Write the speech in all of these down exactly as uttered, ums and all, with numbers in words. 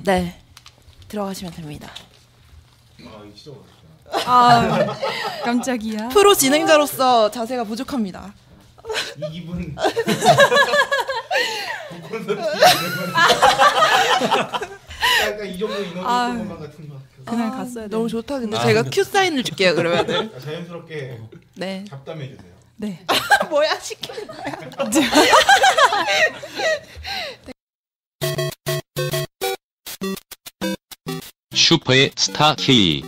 네, 들어가시면 됩니다. 아, 깜짝이야. 프로 진행자로서 자세가 부족합니다. 이 기분. 약간 이 정도 인원이 아, 있는 것만 같은 것 같아요. 그날 아, 갔어야 돼. 너무 좋다. 근데 아. 제가 큐 사인을 줄게요. 그러면은. 아, 자연스럽게 네. 잡담해 주세요. 네. 뭐야 시키는 거야? 슈퍼의 스타 K.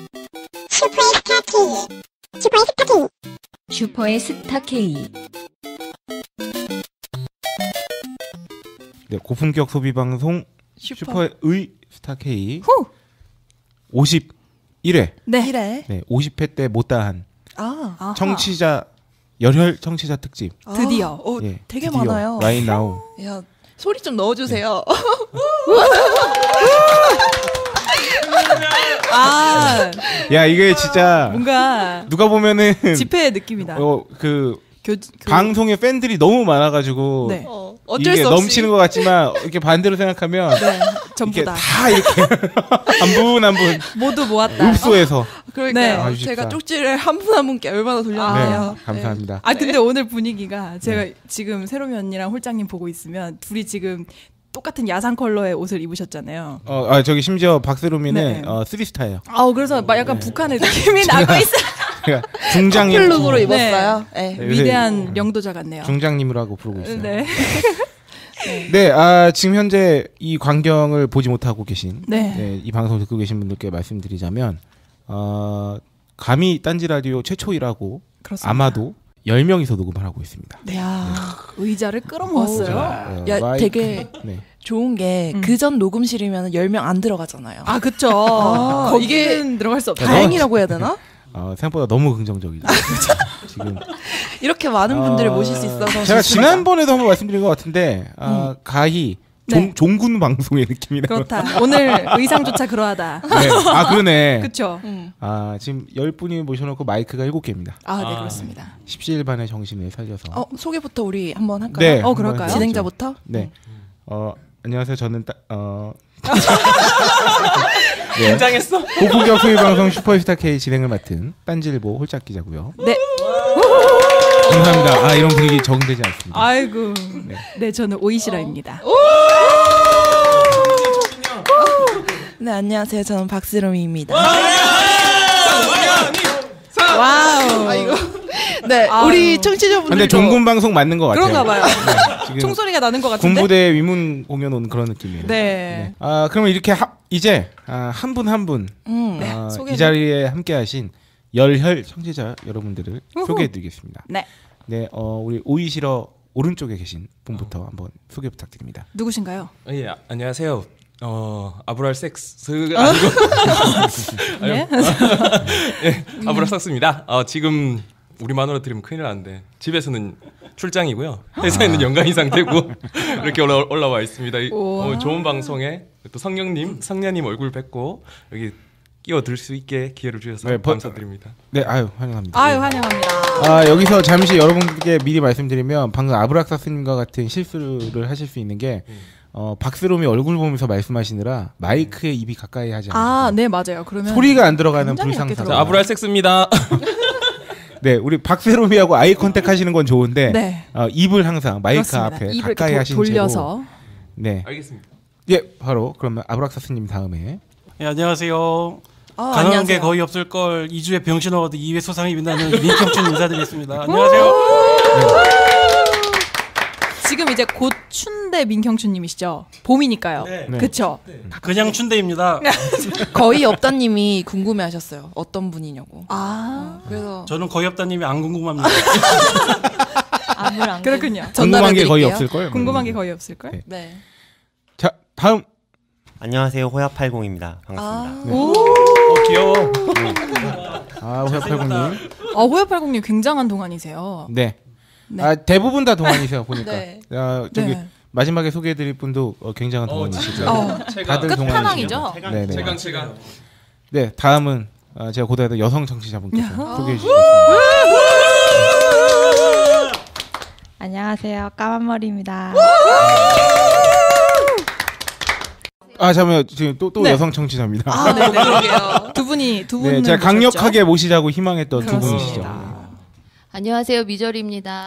슈퍼의 스타 K. 네, 고품격 소비 방송 슈퍼. 슈퍼의 스타 K 후. 오십일 회. 네. 이래. 네, 오십 회 때 못다한 아. 아하. 청취자 열혈 청취자 특집. 드디어. 어, 예, 되게 드디어 많아요. Right now. 야, 소리 좀 넣어주세요. 아, 야, 이게 진짜 뭔가 누가 보면은 집회 느낌이다. 어, 그 교, 그, 방송에 팬들이 너무 많아가지고 네. 어, 어쩔 이게 수 없이. 넘치는 것 같지만 이렇게 반대로 생각하면 네, 전부 이렇게 다. 다 이렇게 한 분 한 분 모두 모았다. 읍소에서 그러니까요. 네. 아주 제가 좋다. 쪽지를 한 분 한 분께 얼마나 네, 돌렸는데요. 감사합니다. 아 근데 오늘 분위기가 제가 지금 세롬이 언니랑 홀장님 보고 있으면 둘이 지금 똑같은 야상 컬러의 옷을 입으셨잖아요. 어, 아, 저기 심지어 박세롬이는 네. 어, 쓰리스타예요. 아 그래서 막 약간 북한의 느낌이 나고 있어. 그러니까 중장님 플룩으로 입었어요. 네. 네. 위대한 영도자 같네요. 중장님으로 하고 부르고 있어요. 네. 네, 아, 지금 현재 이 광경을 보지 못하고 계신 네. 네, 이 방송 듣고 계신 분들께 말씀드리자면 어, 감히 딴지 라디오 최초이라고 그렇습니다. 아마도 열 명이서 녹음을 하고 있습니다. 네. 야, 의자를 끌어모았어요. 네, 야, 마이크- 되게 네. 좋은 게 음. 그전 녹음실이면 열 명 안 들어가잖아요. 아 그쵸. 아, 거기는 들어갈 수 없죠. 다행이라고 해야 되나? 어, 생각보다 너무 긍정적이죠. 지금 이렇게 많은 분들을 어, 모실 수 있어서 제가 좋습니다. 지난번에도 한번 말씀드린 것 같은데 아, 가히 종, 네. 종군 방송의 느낌이네요. 그렇다. 오늘 의상조차 그러하다. 네. 아 그러네. 그쵸. 음. 아 지금 열 분이 모셔놓고 마이크가 일곱 개입니다. 아, 네, 그렇습니다. 십시일반의 정신을 살려서. 어, 소개부터 우리 한번 할까요? 네. 어, 한번 그럴까요? 해보죠. 진행자부터? 네. 어 안녕하세요. 저는 따, 어. 긴장했어. 고품격 소비 방송 슈퍼스타 K 진행을 맡은 딴지일보 홀짝 기자고요. 네. 감사합니다. 아 이런 분위기 적응되지 않습니다. 아이고. 네. 네, 저는 오이시라입니다. 네, 안녕하세요. 저는 박스롬이입니다. 와우. 아, 이거. 네, 아유. 우리 청취자분들도 근데 종군 방송 맞는 것 같아요. 그런가 봐요. 네, 지금 총소리가 나는 것 같은데. 군부대 위문 공연 온 그런 느낌이에요. 네. 아 그러면 이렇게 하, 이제 아, 한 분 한 분 음. 네, 아, 소개를- 이 자리에 함께하신 열혈 청취자 여러분들을 우후. 소개해드리겠습니다. 네. 네, 어, 우리 오이시러 오른쪽에 계신 분부터 한번 소개 부탁드립니다. 누구신가요? 예, 아, 안녕하세요. 어, 아브랄 섹스가 아니고 네. 예, 아브랄 섹스입니다. 어, 지금 우리만으로 들으면 큰일 나는데 집에서는 출장이고요. 회사에는 연간이 상태고 이렇게 올라, 올라와 있습니다. 이, 어, 좋은 방송에 또 성령님, 성녀님 얼굴 뵙고 여기 끼어들 수 있게 기회를 주셔서 네, 버- 감사드립니다. 네, 아유 환영합니다. 아유, 환영합니다. 아 여기서 잠시 여러분께 미리 말씀드리면 방금 아브락사스님과 같은 실수를 하실 수 있는 게 어, 박스롬이 얼굴 보면서 말씀하시느라 마이크에 입이 가까이 하지 않아요. 아, 네, 맞아요. 그러면 소리가 안 들어가는 굉장히 불상사. 얇게 자, 들어가요. 아브랄 섹스입니다. 네, 우리 박세롬이하고 아이 컨택 하시는 건 좋은데 네. 어, 입을 항상 마이크 그렇습니다. 앞에 입을 가까이 도- 하신 돌려서. 채로. 네, 알겠습니다. 예, 바로 그러면 아브락사스님 다음에. 네, 안녕하세요. 아, 가능한 게 안녕하세요. 거의 없을 걸 이 주에 병신 어워드 이 회 소상이 빛나는 민경춘 인사드리겠습니다. 안녕하세요. 지금 이제 곧 춘대 민경춘님이시죠? 봄이니까요. 네. 네. 그쵸? 그냥 춘대입니다. 거의 없다님이 궁금해하셨어요. 어떤 분이냐고. 아, 그래서 저는 거의 없다님이 안 궁금합니다. 안물 안 그렇군요. 궁금한 게 거의 전달해드릴게요. 없을 걸. 궁금한 게 거의 없을걸? 네. 네. 자, 다음. 안녕하세요. 호야팔공입니다. 반갑습니다. 아, 오. 어, 귀여워. 아, 호야팔공님. 아, 호야팔공님 굉장한 동안이세요. 네. 네. 아, 대부분 다 동안이세요, 보니까. 네. 아, 저기 네. 마지막에 소개해드릴 분도 어, 굉장한 동안이시죠. 어, 다들 끝판왕이죠? 네, 네. 최강 최강. 네, 다음은 어, 제가 고대하던 여성 청취자분께서 야호. 소개해 주시겠습니다. 안녕하세요. 까만머리입니다. 아 잠깐만요. 지금 또 또 네. 여성 청취자입니다. 아, 네, 네, 그러게요. 두 분이 두 분은 네, 제가 모셨죠? 강력하게 모시자고 희망했던 두 그렇습니다. 분이시죠. 안녕하세요, 미절입니다.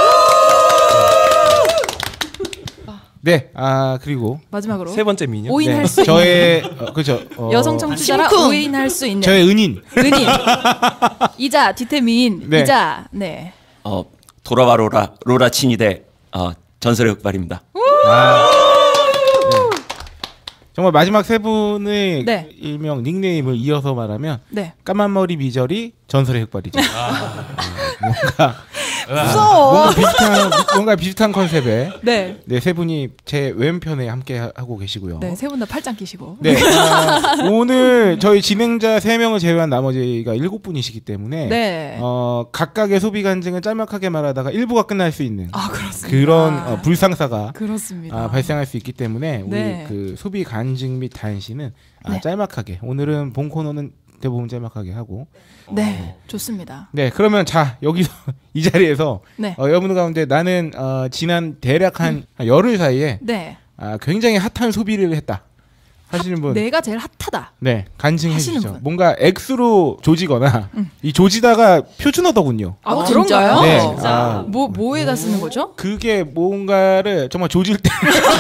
네, 아 그리고 마지막으로 세 번째 미녀. 오인 네, 할 수 저의 어, 그렇죠. 어, 여성 청취자라 심쿵. 오인 할 수 있는 저의 은인. 은인 이자 디테미인 네. 이자 네. 어, 돌아와 로라 로라 친이대 어, 전설의 흑발입니다. 아, 네. 정말 마지막 세 분의 네. 일명 닉네임을 이어서 말하면 네. 까만 머리 미절이 전설의 흑발이죠. 아, 뭔가 무서워. 뭔가 비슷한 뭔가 비슷한 컨셉의 네. 네, 세 분이 제 왼편에 함께 하- 하고 계시고요. 네, 세 분 다 팔짱 끼시고. 네, 아, 오늘 저희 진행자 세 명을 제외한 나머지가 일곱 분이시기 때문에 네. 어, 각각의 소비 간증을 짤막하게 말하다가 일부가 끝날 수 있는 아, 그렇습니다. 그런 어, 불상사가 그렇습니다. 아, 발생할 수 있기 때문에 우리 네. 그 소비 간증 및 다현 씨는 아, 네. 짤막하게 오늘은 본 코너는 대부분 짤막하게 하고 네, 좋습니다. 네 그러면 자 여기서 이 자리에서 네. 어, 여러분 가운데 나는 어, 지난 대략 한, 한 열흘 사이에 네. 아, 굉장히 핫한 소비를 했다 하시는 분 내가 제일 핫하다. 네, 간증해 하시는 주시죠. 분. 뭔가 X로 조지거나 음. 이 조지다가 표준어더군요. 아, 아, 그런가요? 네. 진짜. 아, 뭐 뭐에다 쓰는 거죠? 그게 뭔가를 정말 조질 때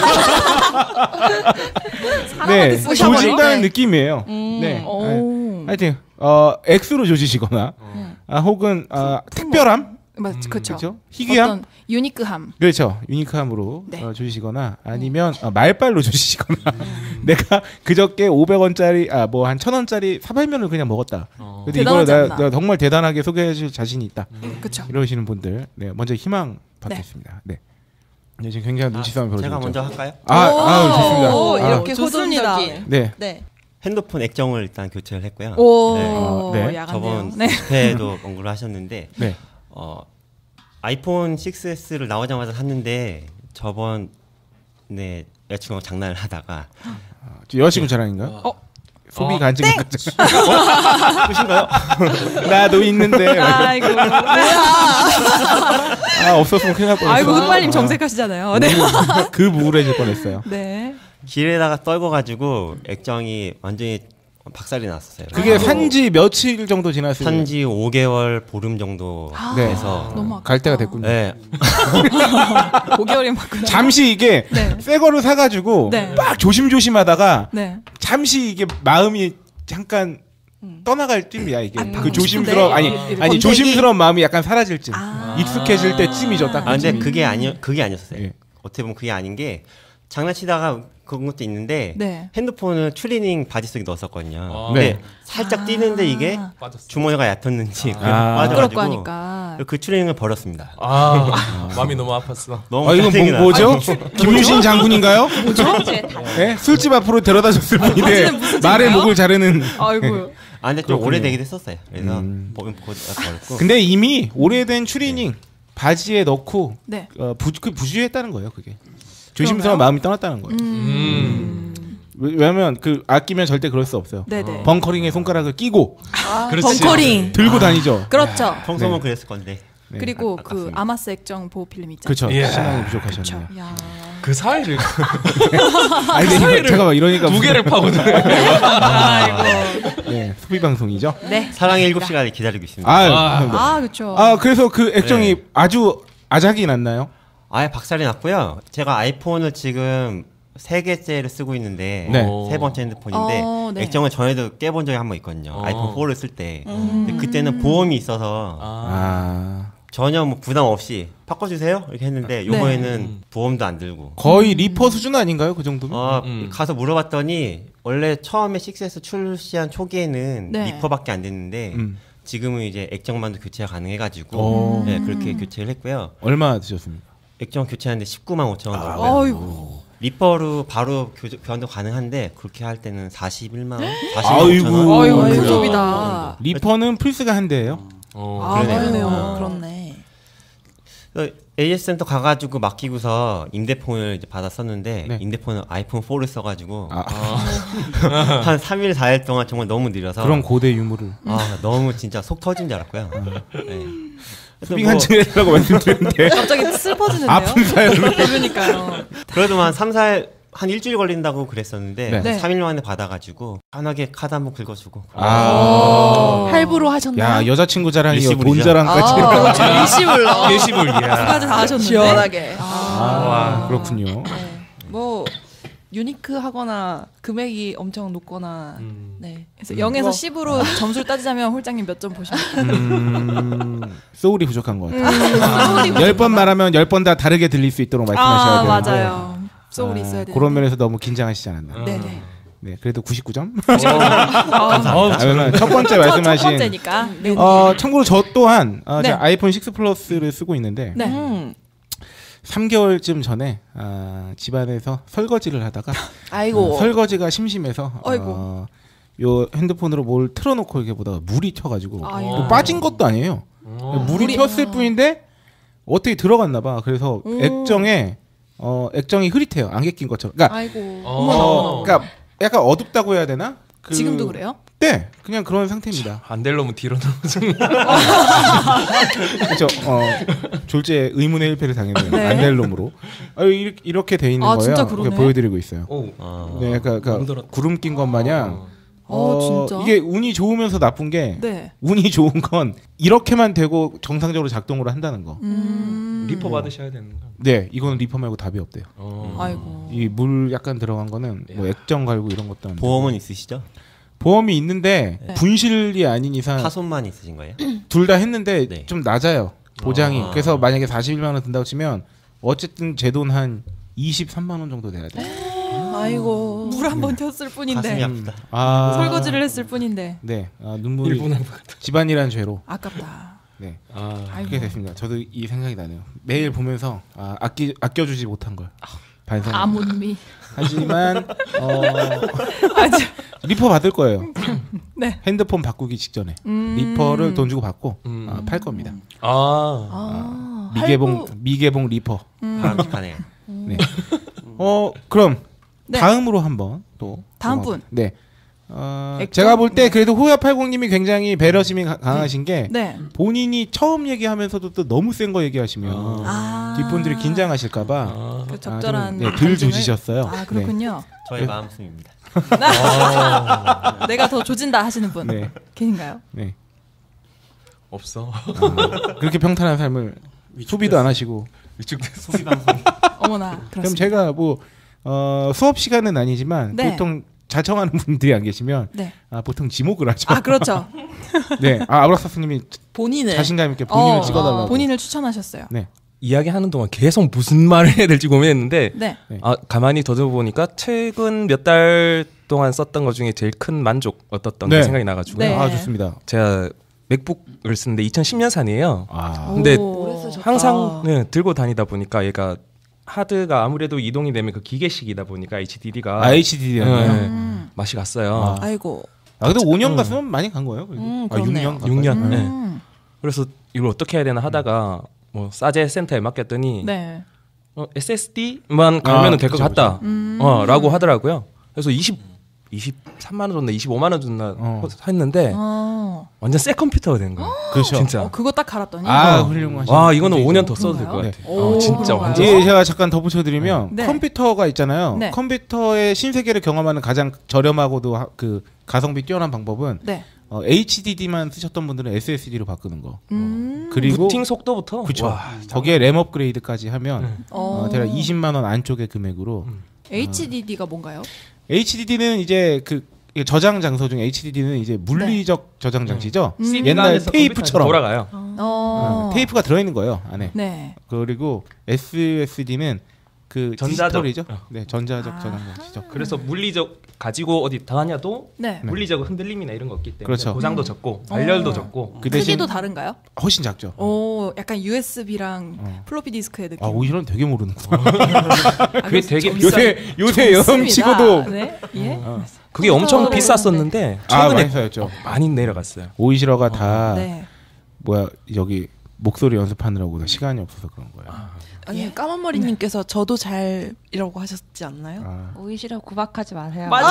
사람한테 네, 쓰셔버려? 조진다는 네. 느낌이에요. 음. 네. 오. 하여튼 어, X로 조지시거나 아, 혹은 아, 특별함 맞, 그렇죠. 그렇죠? 희귀함 어떤 유니크함. 그렇죠. 유니크함으로 네. 어, 조지시거나 아니면 어, 말빨로 조지시거나 내가 그저께 오백 원짜리 아 뭐 한 천 원짜리 사발면을 그냥 먹었다. 근데 이걸 대단하지 나, 않나? 내가 정말 대단하게 소개해 줄 자신이 있다. 그렇죠. 이러시는 분들 네, 먼저 희망 받겠습니다. 네. 네, 지금 굉장히 눈치 싸움이 벌어지고 제가 있죠. 먼저 할까요? 아, 아, 좋습니다. 오, 아, 이렇게 좋습니다. 호전적인. 네. 네. 핸드폰 액정을 일단 교체를 했고요. 오, 네. 어, 네. 야간데요. 저번 네. 집회에도 언급을 하셨는데 네. 어, 아이폰 식스에스를 나오자마자 샀는데 저번 네 여자친구랑 장난을 하다가 지금 여자친구 자랑인가요? 어? 소비 어. 간증 땡! 끝인가요? 나도 있는데 아이고. 아 없었으면 큰일 날 뻔했어. 아이고, 흑발님 정색하시잖아요. 네. 그 우울해질 뻔했어요. 네. 길에다가 떨궈가지고 액정이 완전히 박살이 났었어요. 그게 산지 며칠 정도 지났어요. 산지 오 개월 보름 정도 네. 돼서 너무 아깝다. 갈 때가 됐군요. 네. 오 개월이면 맞구나. 잠시 이게 네. 새 거를 사가지고 네. 막 조심조심하다가 네. 잠시 이게 마음이 잠깐 떠나갈 쯤이야 이게 아, 그 바꾸고 조심스러운 아니 싶은데. 아니 권태기. 조심스러운 마음이 약간 사라질 쯤 아. 익숙해질 때쯤이죠 딱. 아 근데 그쯤이. 그게 아니 그게 아니었어요. 예. 어떻게 보면 그게 아닌 게 장난치다가 그런 것도 있는데 네. 핸드폰을 추리닝 바지 속에 넣었었거든요. 아. 근데 네. 살짝 뛰는데 이게 빠졌어. 주머니가 얕았는지 그냥 아. 부끄럽고 빠져가지고 하니까. 그 추리닝을 버렸습니다. 아, 마음이 너무 아팠어. 너무 아 이건 짜증이 뭐, 나요. 뭐죠? 김유신 장군인가요? 네? 술집 앞으로 데려다 줬을 분인데 말의 목을 자르는. 아이고. 아 근데 좀 그렇군요. 오래되기도 했었어요. 그래서 음. 보면 보고 버렸고. 근데 이미 오래된 추리닝 바지에 넣고 네. 어, 부, 그 부주의했다는 거예요 그게. 조심스러운 그런가요? 마음이 떠났다는 거예요. 음. 왜- 왜냐면 그 아끼면 절대 그럴 수 없어요. 네네. 벙커링에 손가락을 끼고 그렇지. 벙커링. 들고 다니죠. 그렇죠. 평소면 네. 그랬을 건데. 네. 그리고 그 아깝습니다. 아마스 액정 보호 필름 있잖아요. 그렇죠. 예. 신앙이 부족하셨네요. 그렇죠. 야. 그 사이를 아니 근데 잠깐만 이러니까 두 개를 파고들. 아이고. 네, 소비 방송이죠. 네. 사랑의 일곱 시간을 기다리고 있습니다. 아, 아. 감사합니다. 아, 그렇죠. 아 그래서 그 액정이 네. 아주 아작이 났나요? 아예 박살이 났고요. 제가 아이폰을 지금 세 개째를 쓰고 있는데 네. 세 번째 핸드폰인데 어, 네. 액정을 전에도 깨본 적이 한 번 있거든요. 어. 아이폰 사를 쓸 때. 음. 근데 그때는 보험이 있어서 아. 아 전혀 뭐 부담 없이 바꿔주세요 이렇게 했는데 요번에는 보험도 안 들고. 거의 리퍼 수준 아닌가요? 그 정도면? 어, 음. 가서 물어봤더니 원래 처음에 식스에스 출시한 초기에는 네. 리퍼밖에 안 됐는데 음. 지금은 이제 액정만도 교체가 가능해가지고 오. 네, 그렇게 교체를 했고요. 얼마 드셨습니까? 액정 교체하는데 십구만 오천 원 아, 들고요. 아이고. 리퍼로 바로 교, 교환도 가능한데 그렇게 할 때는 사십일만 원, 아이고. 사십오천 원. 아이고, 큰 아이고. 소비다. 리퍼는 플스가 한 대예요. 어. 아, 그러네요. 그러네요. 어. 그렇네. 에이에스 센터 가가지고 맡기고서 임대폰을 이제 받았었는데 네. 임대폰은 아이폰 사를 써가지고 아, 한 삼 일 사 일 동안 정말 너무 느려서 그런 고대 유물을 아 너무 진짜 속 터진 줄 알았고요. 네. 소비 간증이라고 말씀드렸는데 갑자기 슬퍼지는데요? 아픈 사연을 그러니까요. 그래도 한 삼, 사 일 한 일주일 걸린다고 그랬었는데 네. 네. 삼 일 만에 받아가지고 편하게 카드 한번 긁어주고. 아. 할부로 하셨나요? 야 여자친구 자랑이요 일시불이죠. 돈 자랑까지. 아, 그렇죠. 일시불로. 일시불, 이야. 두 가지 다 하셨는데. 시원하게. 아, 그렇군요. 네. 뭐 유니크하거나 금액이 엄청 높거나 음. 네. 그래서 영에서 뭐. 십으로 점수를 따지자면 홀장님 몇 점 보십니까? 음, 소울이 부족한 것 같아요. 소울이 열 번 말하면 열 번 다 다르게 들릴 수 있도록 말씀하셔야 아 되는데. 맞아요. 소울이 아, 있어야 돼요. 그런 면에서 너무 긴장하시지 않았나. 어. 네네. 네, 그래도 구십구 점. 감사합니다. 아, 왜냐면 첫 번째 첫, 말씀하신. 첫 번째니까. 네. 어, 참고로 저 또한 어, 네. 제가 아이폰 육 플러스를 쓰고 있는데 네. 음. 삼 개월쯤 전에 아, 집안에서 설거지를 하다가 아이고. 어, 설거지가 심심해서 아이고. 어, 요 핸드폰으로 뭘 틀어놓고 이렇게 보다가 물이 튀어가지고 아이고. 또 빠진 것도 아니에요. 어. 물이 물이- 튀었을 뿐인데 어떻게 들어갔나봐. 그래서 음. 액정에 어, 액정이 흐릿해요. 안개 낀 것처럼. 그러니까, 아이고. 어, 그러니까 약간 어둡다고 해야 되나? 그, 지금도 그래요? 네, 그냥 그런 상태입니다. 안 될 놈은 뒤로 넣어주는. 그렇죠. 어, 졸제 의문의 일패를 당했네요. 네. 안 될 놈으로. 아, 이렇게, 이렇게 돼 있는 아, 거예요. 진짜 이렇게 그러네. 보여드리고 있어요. 오. 아. 네, 그러니까, 그러니까 힘들었다. 구름 낀 것 마냥. 어, 진짜? 이게 운이 좋으면서 나쁜 게 네. 운이 좋은 건 이렇게만 되고 정상적으로 작동을 한다는 거. 음. 리퍼 받으셔야 되는 거. 네, 이거는 리퍼 말고 답이 없대요. 어. 아이고. 이 물 약간 들어간 거는 뭐 액정 갈고 이런 것도 안 되고. 보험은 있으시죠? 보험이 있는데 네. 분실이 아닌 이상 파손만 있으신 거예요? 둘 다 했는데 네. 좀 낮아요. 보장이. 아. 그래서 만약에 사십일만 원 든다고 치면 어쨌든 제 돈 한 이십삼만 원 정도 돼야 돼. 아이고. 물 한 번 튀었을 뿐인데. 가슴이 아프다. 아. 설거지를 했을 뿐인데. 네. 아, 눈물이 일본 한것 같아. 집안이란 죄로. 아깝다. 네. 아. 그렇게 됐습니다. 저도 이 생각이 나네요. 매일 보면서 아, 아끼 아껴주지 못한 걸 반성. 아몬미. 하지만 어, 아주. 리퍼 받을 거예요. 네. 핸드폰 바꾸기 직전에 음. 리퍼를 돈 주고 받고 음. 아, 팔 겁니다. 아. 아. 미개봉 할부. 미개봉 리퍼. 바람직하네요. 네. 어 그럼 네. 다음으로 한번 또 다음 어, 분. 네. 어, 액정? 제가 볼 때 그래도 호야팔공님이 굉장히 배려심이 가- 강하신 게 네. 본인이 처음 얘기하면서도 또 너무 센 거 얘기하시면 아. 뒷분들이 긴장하실까봐 아. 그 적절한 네, 덜 반증을- 주시셨어요. 아 그렇군요. 저의 마음씀입니다. 내가 더 조진다 하시는 분 네. 계신가요? 네. 없어. 아, 그렇게 평탄한 삶을 소비도 안 하시고. 위축됐어. 어머나. 그럼 그렇습니다. 제가 뭐 어, 수업 시간은 아니지만 네. 보통 자청하는 분들이 안 계시면 네. 아, 보통 지목을 하죠. 아 그렇죠. 네. 아, 아브락사스님이 본인을. 자신감 있게 본인을 어, 찍어달라고. 본인을 추천하셨어요. 네. 이야기하는 동안 계속 무슨 말을 해야 될지 고민했는데 네. 네. 아 가만히 더듬어 보니까 최근 몇 달 동안 썼던 것 중에 제일 큰 만족 얻었던 네. 게 생각이 나가지고요. 네. 아, 좋습니다. 제가 맥북을 쓰는데 이천십 년산이에요. 아. 근데 오래 쓰셨다. 항상 네, 들고 다니다 보니까 얘가 하드가 아무래도 이동이 되면 그 기계식이다 보니까 에이치디디가 아, 에이치디디였나요? 네, 음. 맛이 갔어요. 아. 아이고. 아, 근데 오 년 음. 갔으면 많이 간 거예요. 그래도. 음, 아, 육 그렇네요. 년. 가까이. 육 년. 네. 음. 그래서 이걸 어떻게 해야 되나 하다가 뭐 사제 센터에 맡겼더니 네. 어, 에스에스디만 갈면은 아, 될 것 그쵸, 같다. 음. 어, 라고 하더라고요. 그래서 이십, 이십삼만 원 줬나 이십오만 원 줬나 어. 했는데 어. 완전 새 컴퓨터가 된 거예요. 그렇죠. 진짜. 어, 그거 딱 갈았더니. 아, 어. 훌륭하신. 와 이거는 분이죠. 오 년 더 써도 될 것 그런가요? 같아. 오, 어, 진짜 그런가요? 완전. 예, 제가 잠깐 덧붙여드리면 네. 컴퓨터가 있잖아요. 네. 컴퓨터의 신세계를 경험하는 가장 저렴하고도 하- 그 가성비 뛰어난 방법은 네. 어, 에이치디디만 쓰셨던 분들은 에스에스디로 바꾸는 거. 음. 그리고 부팅 속도부터. 그쵸. 와, 거기에 램 업그레이드까지 하면 네. 어, 대략 이십만 원 안쪽의 금액으로 음. 에이치디디가 뭔가요? 에이치디디는 이제 그 이게 저장 장소 중 에이치디디는 이제 물리적 저장 장치죠. 음. 씨디가 옛날 안에서 테이프처럼 돌아가요. 어. 어, 테이프가 들어있는 거예요 안에. 네. 그리고 에스에스디는 그 전자적. 디지털이죠. 어. 네, 전자적 아. 저장 장치죠. 그래서 물리적 가지고 어디 다녀도 네. 네. 물리적 흔들림이나 이런 거 없기 때문에 그렇죠. 고장도 적고 발열도 어. 적고. 그 대신 크기도 다른가요? 훨씬 작죠. 오, 약간 유에스비랑 어. 플로피 디스크의 느낌. 아, 오히려 되게 모르는구나. 아, 그게 되게 좀 요새 요새 좋습니다. 여름치고도 네. 예. 어. 그게 엄청 컴퓨터를 비쌌었는데 아, 최근에 많이 써였죠. 많이 내려갔어요. 오이시러가 다 네. 뭐야 여기 목소리 연습하느라고 시간이 없어서 그런 거예요. 아니 까만머리님께서 저도 잘이라고 하셨지 않나요? 아. 오이시라 구박하지 마세요. 맞아.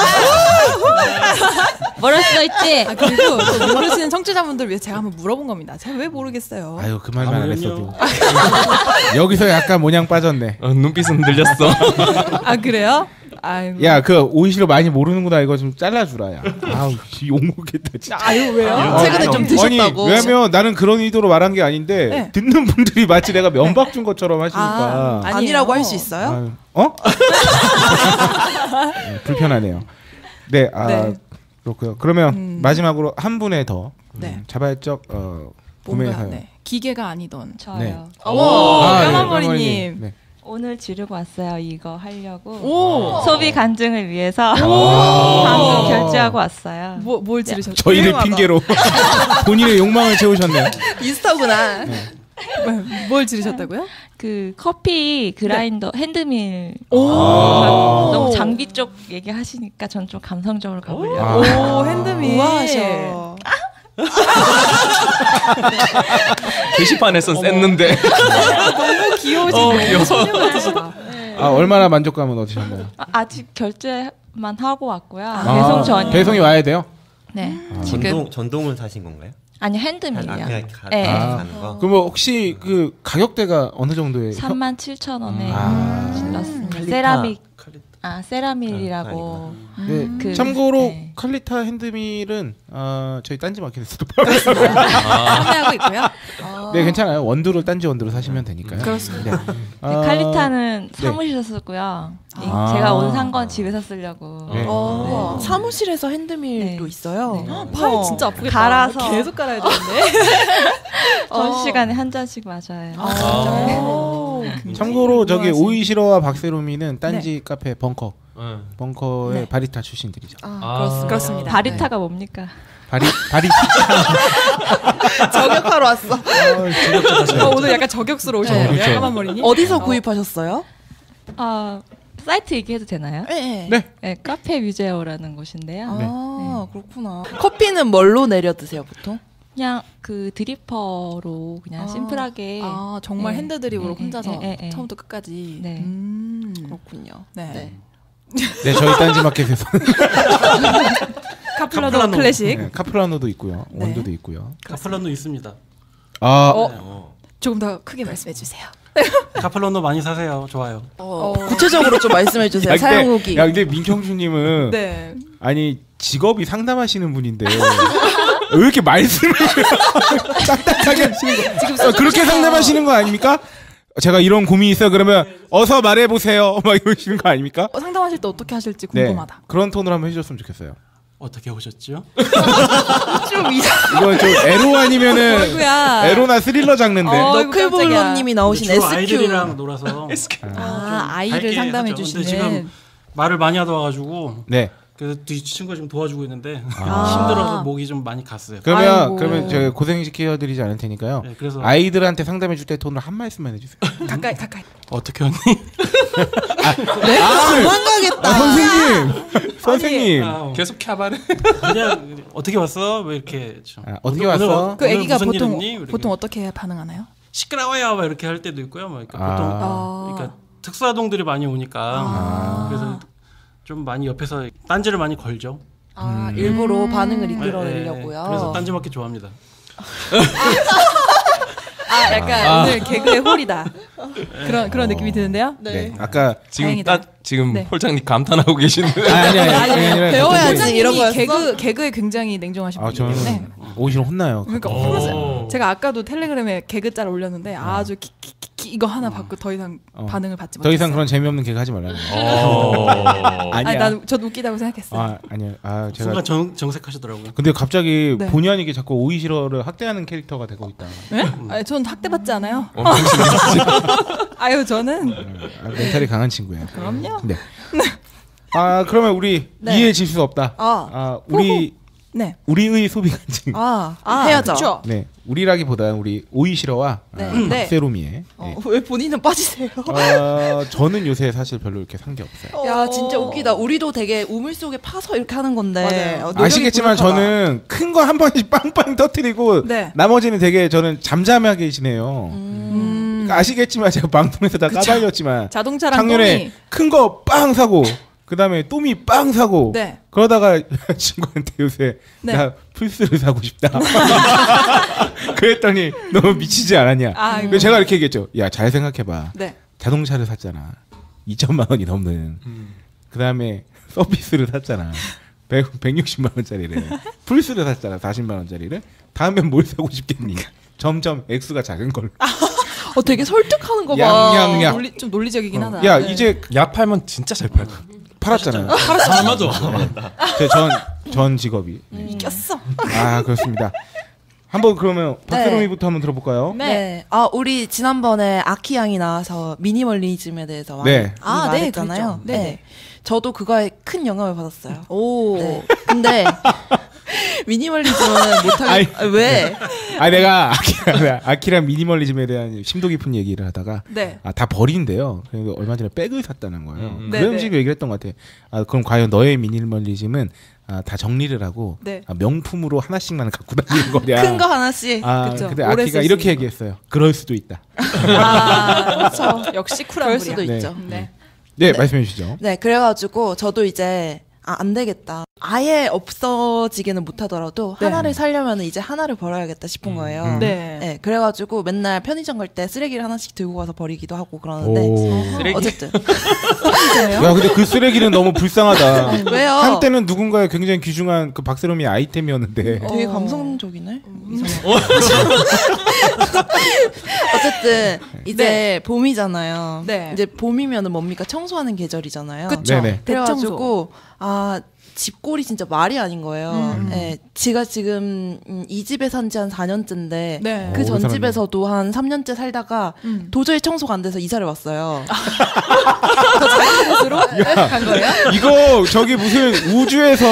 모를 수도 있지. 아, 그리고 또 모르시는 청취자분들 위해 제가 한번 물어본 겁니다. 제가 왜 모르겠어요? 아유 그 말만 안 아무렴요. 했어도 여기서 약간 모냥 빠졌네. 어, 눈빛은 흔들렸어. 아 그래요? 아이고. 야, 그 오이시러 많이 모르는구나. 이거 좀 잘라주라. 야. 아우, 욕 먹겠다. 진짜. 아유 왜요? 아, 최근에 좀 드셨다고. 아니, 왜냐면 나는 그런 의도로 말한 게 아닌데 네. 듣는 분들이 마치 내가 면박 준 것처럼 하시니까. 아, 아니라고 할 수 있어요? 아유, 어? 네, 불편하네요. 네, 아 네. 그렇고요. 그러면 음. 마지막으로 한 분의 더 네. 음, 자발적 어, 뭔가 구매 사연. 네. 기계가 아니던. 저요. 네. 어머, 아, 네, 까만머리님. 네. 오늘 지르고 왔어요. 이거 하려고. 오. 소비 간증을 위해서 오. 방금 결제하고 왔어요. 뭐, 뭘 지르셨죠? 저희를 유명하다. 핑계로 본인의 욕망을 채우셨네요. 인스타구나. 뭘 지르셨다고요? 그 커피 그라인더 핸드밀. 오. 너무 장비 쪽 얘기하시니까 전 좀 감성적으로 가보려고. 아. 오, 핸드밀. 우아하셔. 게시판에선 셌는데. 너무 귀여우신 어, 너무 귀여워. 소녀 같으시다. 아, 얼마나 만족감은 얻으셨나요? 아, 아직 결제만 하고 왔고요. 아, 배송 전이. 배송이 와야 돼요? 네. 아. 지금 전동 전동을 사신 건가요? 아니 아, 핸드밀이요. 그냥 가, 네. 아. 가는 거. 그럼 뭐 혹시 그 가격대가 어느 정도의 삼만 칠천 원에 아. 질렀습니다. 칼리타. 세라믹. 칼리타. 아 세라밀이라고. 네. 그, 참고로 네. 칼리타 핸드밀은 어, 저희 딴지마켓에서도 팔고 있습니다. 판매하고 있고요. 네, 괜찮아요. 원두를 딴지 원두로 사시면 되니까요. 그렇습니다. 네. 네, 아, 칼리타는 네. 사무실에서 쓰고요. 이- 아. 제가 오늘 산 건 집에서 쓰려고. 네. 어, 네. 사무실에서 핸드밀도 네. 있어요. 네. 팔 진짜 아프겠다. 갈아서. 계속 갈아야 되는데. 전 어. 시간에 한 잔씩 맞아요. 아, 참고로 저기 유명하신. 오이시러와 박세롬이는 딴지 카페 벙커 네. 벙커의 네. 바리타 출신들이죠. 아, 아. 그렇습니다. 그렇습니다. 바리타가 뭡니까? 바리 바리. 저격하러 왔어. 어, 오늘 약간 저격수로 오셨네요. 그렇죠. 까만머리님. 어디서 구입하셨어요? 아 사이트 얘기해도 되나요? 네. 네. 네, 카페 뮤제오라는 곳인데요. 아, 그렇구나. 커피는 뭘로 내려 드세요, 보통? 그냥 그 드리퍼로 그냥 아. 심플하게. 아, 정말 네. 핸드드립으로 네, 혼자서 네, 네, 네. 처음부터 끝까지. 네. 음. 그렇군요. 네. 네. 네, 저희 딴지마켓에서 카플라도 카플라노. 클래식. 네, 카플라노도 있고요. 네. 원두도 있고요. 카플란도 있습니다. 아, 어, 네, 어. 조금 더 크게 말씀해 주세요. 카플란도 많이 사세요. 좋아요. 어, 구체적으로 좀 말씀해 주세요. 야, 사용 근데, 후기. 야, 근데 민청주님은 네. 아니 직업이 상담하시는 분인데 왜 이렇게 말씀을 딱딱하게 하시는 거? 지금 어, 그렇게 상담하시는 거 아닙니까? 제가 이런 고민이 있어요. 그러면 어서 말해 보세요. 막 이러시는 거 아닙니까? 어, 상담하실 때 어떻게 하실지 네, 궁금하다. 그런 톤으로 한번 해줬으면 좋겠어요. 어떻게 오셨죠? 좀 이상. 이건 좀 에로 아니면은 어이구야. 에로나 스릴러 장르인데. 어, 너클볼러님이 나오신 주로 에스큐. 아이들이랑 놀아서 아, 아이를 밝게 상담해 하죠. 근데 주시는. 지금 말을 많이 하다 와가지고 네. 그래서 이 친구가 지금 도와주고 있는데 아. 힘들어서 목이 좀 많이 갔어요. 그러면 아이고. 그러면 제가 고생시켜드리지 않을 테니까요. 네, 그래서 아이들한테 상담해 줄 때 톤으로 한 말씀만 해주세요. 가까이 가까이. 어떻게 언니? 아, 도망가겠다. 아, 선생님, 선생님. 아, 계속 캬바레. 그냥 어떻게 왔어? 왜 이렇게 좀. 아, 어떻게 오늘, 왔어? 오늘 그 오늘 아기가 무슨 일 보통 했니? 이렇게. 보통 어떻게 반응하나요? 시끄러워요. 막 이렇게 할 때도 있고요. 뭐 이렇게 아. 보통 아. 그러니까 특수아동들이 많이 오니까 아. 그래서 좀 많이 옆에서 딴지를 많이 걸죠. 아, 일부러 반응을 네, 이끌어내려고요. 네. 그래서 딴지마켓 좋아합니다. 아, 약간 아. 오늘 개그의 홀이다. 그런 그런 느낌이 드는데요. 네. 아까 지금 다행이다. 딱 지금 네. 홀장님 감탄하고 계시는데. 아니 아니 아니, 아니, 아니 배워야지. 근데 이런 거였어? 개그 개그에 굉장히 냉정하신 아 분이기 저는 때문에. 오히려 혼나요. 그러니까 오. 풀었어요. 제가 아까도 텔레그램에 개그 짤을 올렸는데 아주 키키키키 이거 하나 받고 더 이상 어. 반응을 받지 더 못했어요. 이상 그런 재미없는 개그 하지 말라는 거예요. 어. 아니 아니야. 난전 웃기다고 생각했어요. 아 아니요. 아 제가 순간 정, 정색하시더라고요. 근데 갑자기 네. 본의 아니게 자꾸 오이시러를 학대하는 캐릭터가 되고 있다. 네? 아니, 전 학대받지 않아요. 엄청 아유 저는 아, 멘탈이 강한 친구예요. 그럼요. 네. 아 그러면 우리 네. 이해질 수 없다. 아, 아 우리 네. 우리의 소비 간증. 아, 아, 해야죠. 그쵸? 네. 우리라기보다 우리 오이시러와 네. 아, 네. 박세롬이의. 어, 네. 왜 본인은 빠지세요? 어, 저는 요새 사실 별로 이렇게 산 게 없어요. 야, 진짜 웃기다. 우리도 되게 우물 속에 파서 이렇게 하는 건데. 맞아요. 어, 노력이 아시겠지만 부족하다. 저는 큰 거 한 번씩 빵빵 터트리고 네. 나머지는 되게 저는 잠잠하게 지내요. 음. 그러니까 아시겠지만 제가 방송에서 다 까발렸지만 자동차랑 작년에 똥이 큰 거 빵 사고 그다음에 또미 빵 사고 네. 그러다가 친구한테 요새 네. 나 플스를 사고 싶다. 그랬더니 너무 미치지 않았냐. 아이고. 그래서 제가 이렇게 얘기했죠. 야 잘 생각해봐. 네. 자동차를 샀잖아. 이천만 원이 넘는. 그 다음에 서비스를 샀잖아. 백, 백육십만 원짜리를. 플스를 샀잖아. 사십만 원짜리를. 다음엔 뭘 사고 싶겠니? 점점 액수가 작은 걸로. 어, 되게 설득하는 거 봐. 양양양. 논리, 좀 논리적이긴 어. 하다. 야, 네. 이제 약 팔면 진짜 잘 팔. 팔았잖아요. 아, 맞아. 제 전, 전 직업이. 이겼어. 아, 그렇습니다. 한번 그러면 박세롬이부터 한번 들어볼까요? 네. 네. 아, 우리 지난번에 아키 양이 나와서 미니멀리즘에 대해서 많이 네. 아, 네, 말했잖아요. 네, 네. 네. 저도 그거에 큰 영향을 받았어요. 오. 네. 근데 미니멀리즘은 못하겠. 아, 왜? 아, 내가 아키랑, 아키랑 미니멀리즘에 대한 심도 깊은 얘기를 하다가 네. 아, 다 버린대요. 그래서 얼마 전에 백을 샀다는 거예요. 음. 그런 네, 식으로 얘기를 했던 것 같아. 아, 그럼 과연 너의 미니멀리즘은 아, 다 정리를 하고 네. 아, 명품으로 하나씩만 갖고 다니는 거냐? 큰 거 하나씩. 아, 그쵸. 근데 오래 아키가 쓸 이렇게 수 있는 거. 얘기했어요. 그럴 수도 있다. 아, 그렇죠. 역시 쿨한 그럴 분이야. 수도 네. 있죠. 네. 네, 말씀해 주시죠. 네, 그래가지고 저도 이제 아, 안 되겠다. 아예 없어지기는 못하더라도 네. 하나를 살려면 이제 하나를 버려야겠다 싶은 거예요. 음. 네. 네, 그래가지고 맨날 편의점 갈 때 쓰레기를 하나씩 들고 가서 버리기도 하고 그러는데 오. 쓰레기. 어쨌든 야, 근데 그 쓰레기는 너무 불쌍하다. 왜요? 한때는 누군가의 굉장히 귀중한 그 박세롬이 아이템이었는데. 되게 어. 감성적이네. 어쨌든 이제 네. 봄이잖아요. 네. 이제 봄이면은 뭡니까 청소하는 계절이잖아요. 그쵸. 네네. 그래가지고 아 집골이 진짜 말이 아닌 거예요. 음. 네, 제가 지금 음, 이 집에 산 지 한 사 년째인데 네. 그 오, 전 오래 집에서도 한 삼 년째 살다가 음. 도저히 청소가 안 돼서 이사를 왔어요. 더 작은 곳으로 간 거예요? 이거 저기 무슨 우주에서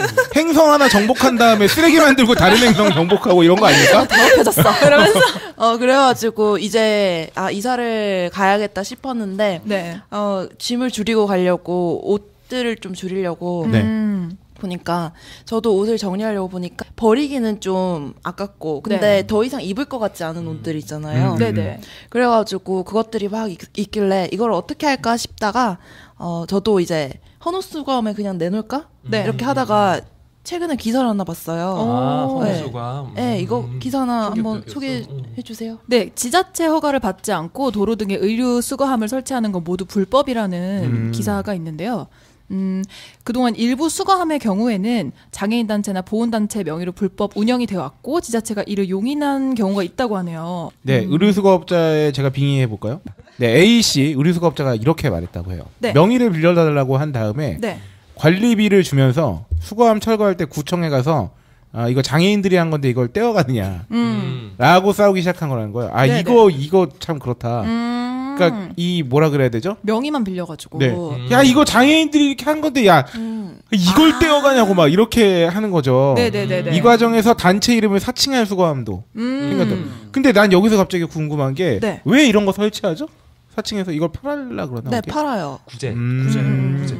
행성 하나 정복한 다음에 쓰레기 만들고 다른 행성 정복하고 이런 거 아닙니까? 더럽혀졌어. 그러면서 어 그래가지고 이제 아 이사를 가야겠다 싶었는데 네. 어 짐을 줄이고 가려고 옷들을 좀 줄이려고 네. 음. 보니까 저도 옷을 정리하려고 보니까 버리기는 좀 아깝고 근데 네. 더 이상 입을 것 같지 않은 옷들 있잖아요. 음. 네네. 그래가지고 그것들이 막 있, 있길래 이걸 어떻게 할까 싶다가 어 저도 이제 헌옷 수거함에 그냥 내놓을까? 네. 이렇게 하다가 최근에 기사를 하나 봤어요. 아, 네. 선수가. 네, 이거 음. 기사 하나 한번 충격적이었어. 소개해 주세요. 네, 지자체 허가를 받지 않고 도로 등에 의류 수거함을 설치하는 건 모두 불법이라는 음. 기사가 있는데요. 음, 그동안 일부 수거함의 경우에는 장애인 단체나 보훈 단체 명의로 불법 운영이 되어 왔고 지자체가 이를 용인한 경우가 있다고 하네요. 네, 의류수거업자에 제가 빙의해 볼까요? 네, A 씨 의류수거업자가 이렇게 말했다고 해요. 네. 명의를 빌려달라고 한 다음에 네. 관리비를 주면서 수거함 철거할 때 구청에 가서 아 이거 장애인들이 한 건데 이걸 떼어가느냐 음. 라고 싸우기 시작한 거라는 거예요. 아 네네. 이거 이거 참 그렇다. 음. 그러니까 이 뭐라 그래야 되죠? 명의만 빌려가지고. 네. 음. 야 이거 장애인들이 이렇게 한 건데 야 음. 이걸 떼어가냐고 막 이렇게 하는 거죠. 네네네네. 이 과정에서 단체 이름을 사칭할 수거함도 음. 생겼다. 근데 난 여기서 갑자기 궁금한 게 왜 네. 이런 거 설치하죠? 사칭해서 이걸 팔아라 그러나? 네, 이게? 팔아요. 구제. 음. 구제. 음. 구제.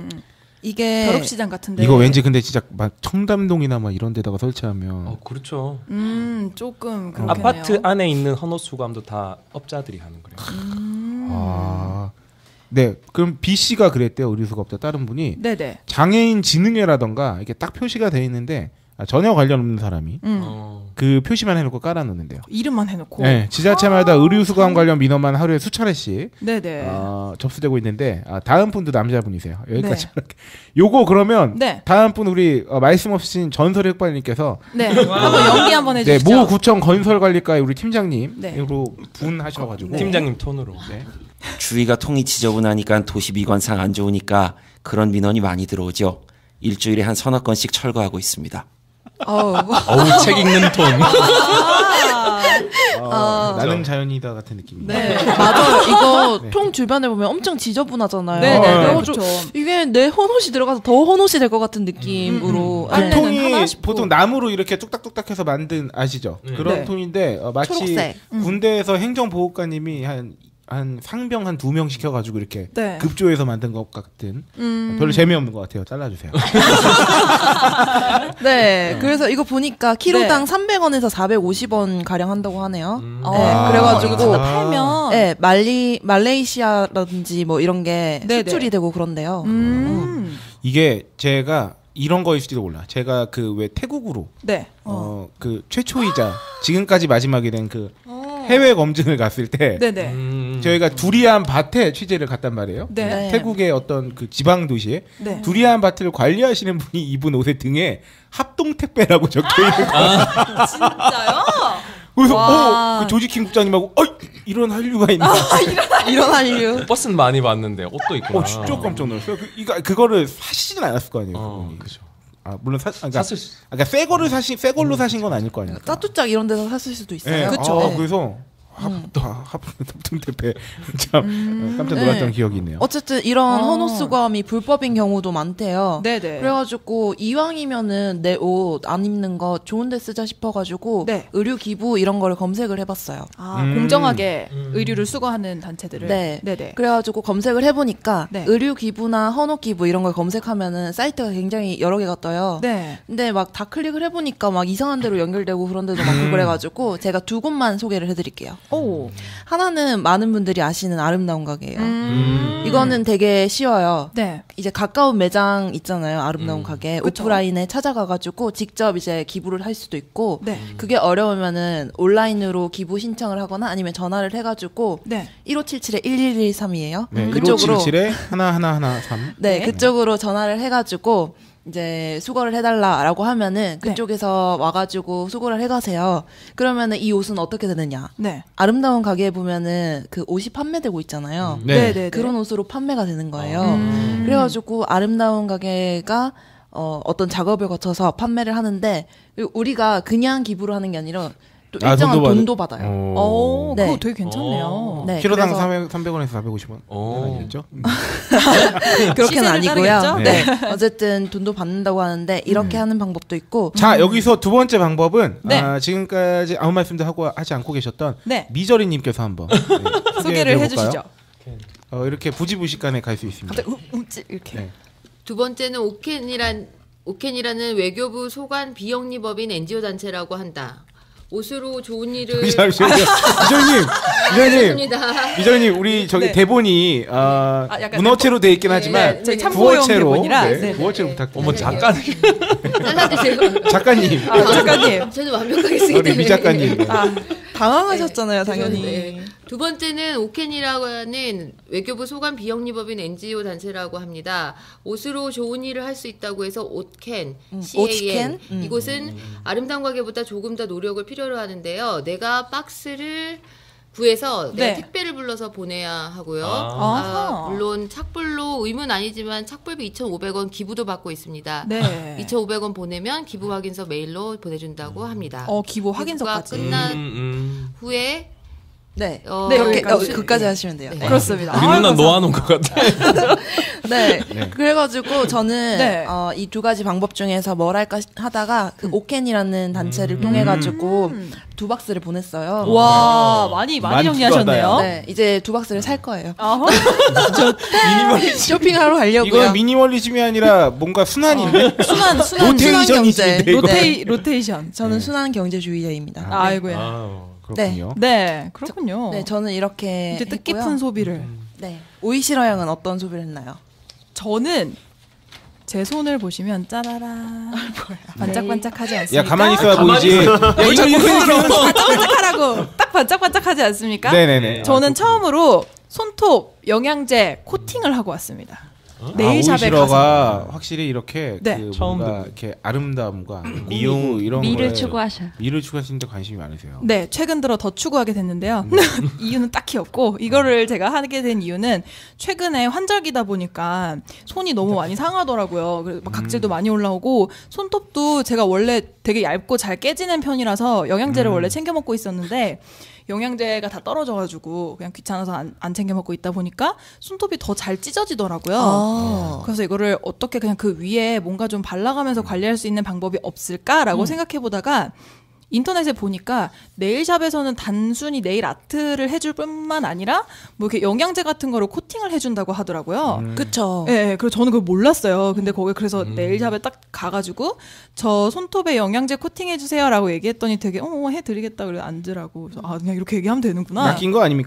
이게 벼룩시장 같은데. 이거 왠지 근데 진짜 막 청담동이나 막 이런 데다가 설치하면 어, 그렇죠. 음, 조금 그렇겠네요. 아파트 안에 있는 헌옷 수거함도 다 업자들이 하는 거래요. 음. 아. 네. 그럼 B 씨가 그랬대요. 의류수거업자 다른 분이 네네. 장애인 지능회라던가 이게 딱 표시가 돼 있는데 아, 전혀 관련 없는 사람이 음. 어. 그 표시만 해놓고 깔아놓는데요. 이름만 해놓고. 네, 지자체마다 의류수거함 관련 민원만 하루에 수차례씩 네네. 어, 접수되고 있는데 아, 다음 분도 남자분이세요. 여기까지. 네. 요거 그러면 네. 다음 분 우리 어, 말씀 없으신 전설의 흑발님께서 네. 한번 연기 한번 네, 해주시죠. 모 구청 건설관리과의 우리 팀장님 네. 으로 분하셔가지고 팀장님 톤으로. 네. 주위가 통이 지저분하니까 도시 미관상 안 좋으니까 그런 민원이 많이 들어오죠. 일주일에 한 서너 건씩 철거하고 있습니다. 어우. 어우, 책 읽는 톤. 어, 나는 자연이다 같은 느낌이에요. 네, 맞아요. 이거 네. 통 주변에 보면 엄청 지저분하잖아요. 네네. 그래가지고 그렇죠. 이게 내 헌옷이 들어가서 더 헌옷이 될 것 같은 느낌으로. 그 네. 통이 하나 싶고. 보통 나무로 이렇게 뚝딱뚝딱해서 만든 아시죠? 네. 그런 네. 통인데 어, 마치 초록색. 음. 군대에서 행정보호관님이 한, 한 상병 한 두 명 시켜가지고 이렇게 네. 급조해서 만든 것 같은 음. 별로 재미없는 것 같아요. 잘라주세요. 네, 그래서 이거 보니까 키로당 네. 삼백 원에서 사백오십 원 가량 한다고 하네요. 음. 네, 아, 그래가지고 이거 아. 팔면. 네, 말리 말레이시아라든지 뭐 이런 게 네네. 수출이 되고 그런데요. 음. 이게 제가 이런 거일지도 몰라. 제가 그 왜 태국으로 네. 어 그 최초이자 지금까지 마지막이 된 그 해외 검증을 갔을 때 네네. 음. 음. 저희가 두리안 밭에 취재를 갔단 말이에요. 네. 네. 태국의 어떤 그 지방 도시에 네. 두리안 밭을 관리하시는 분이 입은 옷의 등에 합동 택배라고 적혀 있는 거예요. 아, 진짜요? 그래서 어, 그 조지킹 국장님하고 어 이런 한류가 있나? 아, 이런, 이런 한류. 버스는 많이 봤는데 옷도 있구나. 어, 진짜 깜짝 놀랐어요. 그, 이거 그거를 사시진 않았을 거 아니에요. 어, 그죠. 아 물론 사, 아, 그러니까, 샀을 수... 그러니까 새 거를 사신 새 걸로 사신 건 아닐 거 아니에요. 따뚜짝 이런 데서 샀을 수도 있어요. 네, 그렇죠. 아, 그래서 합동 택배 참 음. 깜짝 놀랐던 네. 기억이 있네요. 어쨌든 이런 어. 헌옷수거함이 불법인 경우도 많대요. 네네. 그래가지고 이왕이면은 내 옷 안 입는 거 좋은데 쓰자 싶어가지고 네. 의류 기부 이런 거를 검색을 해봤어요. 아, 음. 공정하게 음. 의류를 수거하는 단체들을. 네. 네네. 그래가지고 검색을 해보니까 네. 의류 기부나 헌옷 기부 이런 걸 검색하면은 사이트가 굉장히 여러 개가 떠요. 네. 근데 막 다 클릭을 해보니까 막 이상한 데로 연결되고 그런 데도 많고 그래가지고 제가 두 곳만 소개를 해드릴게요. 오. 하나는 많은 분들이 아시는 아름다운 가게예요. 음. 이거는 되게 쉬워요. 네. 이제 가까운 매장 있잖아요. 아름다운 음. 가게. 그쵸. 오프라인에 찾아가가지고 직접 이제 기부를 할 수도 있고 네. 그게 어려우면은 온라인으로 기부 신청을 하거나 아니면 전화를 해가지고 네. 일오칠칠에 일일일삼이에요. 네, 그쪽으로 일오칠칠에 하나하나하나삼 네, 네. 그쪽으로 전화를 해가지고 이제 수거를 해달라라고 하면은 그쪽에서 네. 와가지고 수거를 해가세요. 그러면은 이 옷은 어떻게 되느냐? 네. 아름다운 가게에 보면은 그 옷이 판매되고 있잖아요. 네. 네. 그런 옷으로 판매가 되는 거예요. 음. 그래가지고 아름다운 가게가 어, 어떤 작업을 거쳐서 판매를 하는데 우리가 그냥 기부를 하는 게 아니라 또 아, 일정한 돈도, 돈도 받... 받아요. 오, 네. 그거 되게 괜찮네요. 네, 키로당 그래서... 삼백 원에서 사백오십 원. 아니겠죠? 그렇게는 아니고요. 네. 네. 어쨌든 돈도 받는다고 하는데 이렇게 음. 하는 방법도 있고. 자, 여기서 두 번째 방법은 네. 아, 지금까지 아무 말씀도 하고 하지 않고 계셨던 네. 미저리님께서 한번 네, 소개를 해주시죠. 어, 이렇게 부지부식간에 갈 수 있습니다. 갑자기 움찔 이렇게. 네. 두 번째는 오켄이란 오켄이라는 외교부 소관 비영리법인 엔지오 단체라고 한다. 옷으로 좋은 일을 미저님, 미저님, 미저님, 미저님, 우리 저기 네. 대본이 어, 아, 문어체로 돼 있긴 하지만 네, 네, 구어체로, 네, 네, 구어체로 부탁드립니다. 어머 작가님, 잘라주세요. 작가님, 아, 작가님, 저는 완벽하게 쓰기 때문에 우리 미 작가님. 아, 당황하셨잖아요, 당연히. 네. 두 번째는 오켄이라고 하는 외교부 소관 비영리법인 엔지오 단체라고 합니다. 옷으로 좋은 일을 할 수 있다고 해서 옷캔, 음, 씨에이엔. 음. 이곳은 음. 아름다운 가게보다 조금 더 노력을 필요로 하는데요. 내가 박스를 구해서 내가 네. 택배를 불러서 보내야 하고요. 아. 아, 물론 착불로 의무는 아니지만 착불비 이천오백 원 기부도 받고 있습니다. 네. 이천오백 원 보내면 기부 확인서 메일로 보내준다고 합니다. 어, 기부 확인서까지. 끝난 음, 음. 후에 네, 어, 네 그렇게 여기까지. 어, 그까지 하시면 돼요. 네. 네. 그렇습니다. 우리 아, 누나 놓아놓은 것 같아. 네. 네. 그래가지고 저는 네. 어, 이 두 가지 방법 중에서 뭘 할까 하다가 그 오켄이라는 단체를 통해가지고 음. 두 박스를 보냈어요. 와, 많이 많이 많이 정리하셨네요. 네, 이제 두 박스를 살 거예요. 아하. 미니멀리즘. 쇼핑하러 가려고요. 이건 미니멀리즘이 아니라 뭔가 순환인데 순환, 순환, 로테이션이지. 경제. 로테이, 로테이션. 저는 네. 순환 경제주의자입니다. 아, 아이고야. 아, 그렇군요. 네, 그렇군요. 네, 저는 이렇게 이제 뜻깊은 했고요. 소비를. 네, 오이시러 양은 어떤 소비를 했나요? 저는 제 손을 보시면 짜라라 반짝반짝하지 않습니까? 야 가만히 있어야 보이지. 야 이거 이거 반짝반짝하라고 딱 반짝반짝하지 않습니까? 네네네. 저는 아, 처음으로 손톱 영양제 코팅을 하고 왔습니다. 네일샵에 아, 가서. 오이시러가 확실히 이렇게 네. 그 처음 뭔가 이렇게 아름다움과 미용, 이런 미를 거에 추구하셔. 미를 추구하시는데 관심이 많으세요. 네, 최근 들어 더 추구하게 됐는데요. 이유는 딱히 없고 이거를 제가 하게 된 이유는 최근에 환절기다 보니까 손이 너무 많이 상하더라고요. 그래서 막 각질도 많이 올라오고 손톱도 제가 원래 되게 얇고 잘 깨지는 편이라서 영양제를 원래 챙겨 먹고 있었는데 영양제가 다 떨어져가지고 그냥 귀찮아서 안, 안 챙겨 먹고 있다 보니까 손톱이 더 잘 찢어지더라고요. 아. 그래서 이거를 어떻게 그냥 그 위에 뭔가 좀 발라가면서 관리할 수 있는 방법이 없을까라고 음. 생각해보다가 인터넷에 보니까 네일샵에서는 단순히 네일 아트를 해줄 뿐만 아니라 뭐 이렇게 영양제 같은 거를 코팅을 해준다고 하더라고요. 음. 그쵸. 예, 네, 그래서 저는 그걸 몰랐어요. 근데 거기 그래서 음. 네일샵에 딱 가가지고 저 손톱에 영양제 코팅해주세요라고 얘기했더니 되게 어 해드리겠다 그래 앉으라고. 그래서 아 그냥 이렇게 얘기하면 되는구나. 낚인 거 아닙니까?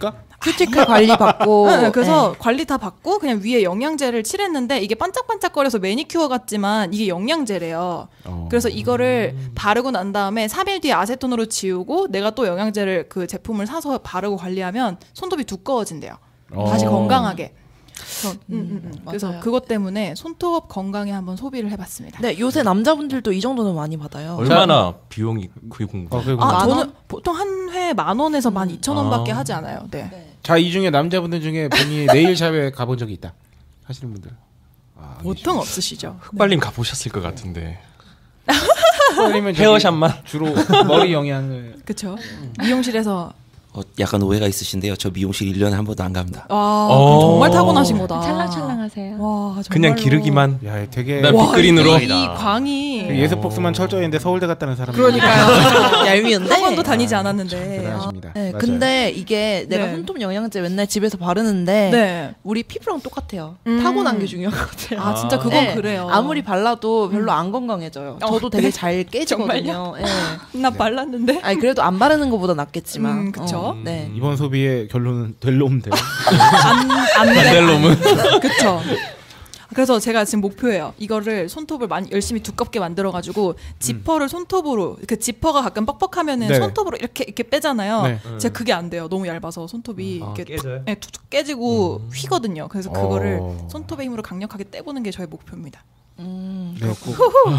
큐티클 관리 받고. 네, 그래서 네. 관리 다 받고 그냥 위에 영양제를 칠했는데 이게 반짝반짝거려서 매니큐어 같지만 이게 영양제래요. 어. 그래서 이거를 바르고 난 다음에 삼 일 뒤에 아세톤으로 지우고 내가 또 영양제를 그 제품을 사서 바르고 관리하면 손톱이 두꺼워진대요. 어. 다시 건강하게. 그래서, 음, 음, 음. 그래서 맞아요. 그것 때문에 손톱 건강에 한번 소비를 해봤습니다. 네, 요새 남자분들도 이 정도는 많이 받아요. 얼마나 비용이 그게 궁금. 어, 그게 아, 궁금해. 저는 보통 한 회 만 원에서 만 이천 원밖에 아. 하지 않아요. 네. 자, 이 중에 남자분들 중에 본인이 네일샵에 가본 적이 있다 하시는 분들. 아, 보통 없으시죠. 흑발님 가보셨을 것 같은데. 흑발님은 저기 헤어샵만 주로 머리 영양을. 그렇죠. 미용실에서 어, 약간 오해가 있으신데요. 저 미용실 일 년에 한 번도 안 갑니다. 아, 어. 그럼 정말 타고나신 거다. 찰랑찰랑하세요. 와, 그냥 정말로. 기르기만. 야, 되게 난 와, 빅그린으로. 이, 이 광이 예습복수만 철저했는데 서울대 갔다는 사람. 그러니까요. 얄미운데. 학원도 다니지 않았는데. 대단하십니다. 네, 맞아요. 근데 이게 내가 네. 손톱 영양제 맨날 집에서 바르는데 네. 우리 피부랑 똑같아요. 음. 타고난 게 중요한 것 같아요. 아, 진짜 그건 네, 그래요. 아무리 발라도 별로 안 건강해져요. 어, 저도 되게 네? 잘 깨지거든요. 네. 나 발랐는데. 아니 그래도 안 바르는 것보다 낫겠지만. 음, 그쵸. 어, 네. 이번 소비의 결론은 될 놈 될. 안, 안 돼. 될 놈은. 그쵸. 그래서 제가 지금 목표예요. 이거를 손톱을 많이 열심히 두껍게 만들어가지고 지퍼를 손톱으로 그 지퍼가 가끔 뻑뻑하면은 네. 손톱으로 이렇게 이렇게 빼잖아요. 네. 제가 그게 안 돼요. 너무 얇아서 손톱이 아, 이렇게 깨져요? 네, 툭툭 깨지고 휘거든요. 그래서 그거를 어. 손톱의 힘으로 강력하게 떼보는 게 저의 목표입니다. 음, 네, 꼭,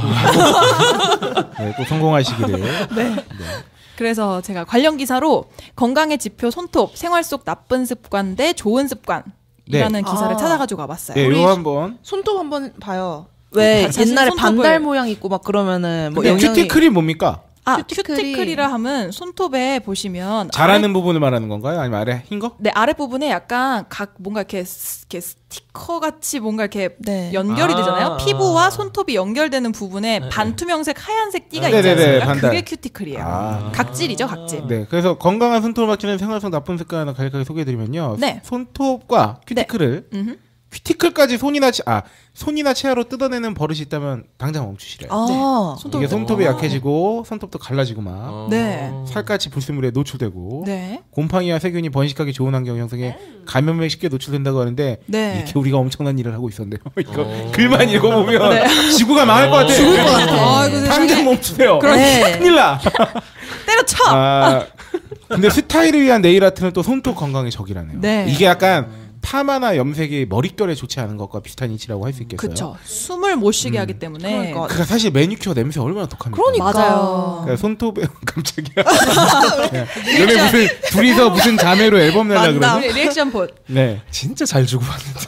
네, 꼭 성공하시기를. 네. 그래서 제가 관련 기사로 건강의 지표 손톱 생활 속 나쁜 습관 대 좋은 습관이라는 네. 기사를 아. 찾아가지고 와봤어요. 네, 우리 요거 한번. 손톱 한번 봐요. 왜 자신 옛날에 손톱을- 반달 모양 있고 막 그러면은 뭐 근데 영양이 큐티클이 뭡니까? 아, 큐티클이- 큐티클이라 하면 손톱에 보시면 자라는 부분을 말하는 건가요? 아니면 아래 흰 거? 네, 아랫부분에 약간 각 뭔가 이렇게, 스- 이렇게 스티커 같이 뭔가 이렇게 네. 연결이 아. 되잖아요. 피부와 손톱이 연결되는 부분에 반투명색 하얀색 띠가 아, 있지 네네네, 않습니까? 반달. 그게 큐티클이에요. 아. 각질이죠, 각질. 네, 그래서 건강한 손톱을 막히는 생활성 나쁜 습관 하나 간략하게 소개해드리면요. 네. 손톱과 큐티클을 음흠. 큐티클까지 손이나 치, 아 손이나 치아로 뜯어내는 버릇이 있다면 당장 멈추시래요. 아, 손톱. 이게 손톱이 약해지고 손톱도 갈라지고 막 네. 살갗이 불순물에 노출되고 네. 곰팡이와 세균이 번식하기 좋은 환경 형성에 감염에 쉽게 노출된다고 하는데 네. 이렇게 우리가 엄청난 일을 하고 있었네요. 이거 글만 읽어보면 지구가 망할 것 같아. 죽을 것 같아. 아이고, 세상에. 당장 멈추세요. 네. 큰일 나. 때려쳐! 아, 근데 스타일을 위한 네일 아트는 또 손톱 건강에 적이라네요. 네. 이게 약간 파마나 염색이 머릿결에 좋지 않은 것과 비슷한 이치라고 할 수 있겠어요. 그쵸. 숨을 못 쉬게 하기 때문에. 그러니까. 그러니까 사실 매니큐어 냄새 얼마나 독합니까? 그러니까. 맞아요. 그러니까 손톱에 깜짝이야. 네. 너네 무슨 둘이서 무슨 자매로 앨범 내려 그러나? 우리 리액션 봇. 네. 진짜 잘 주고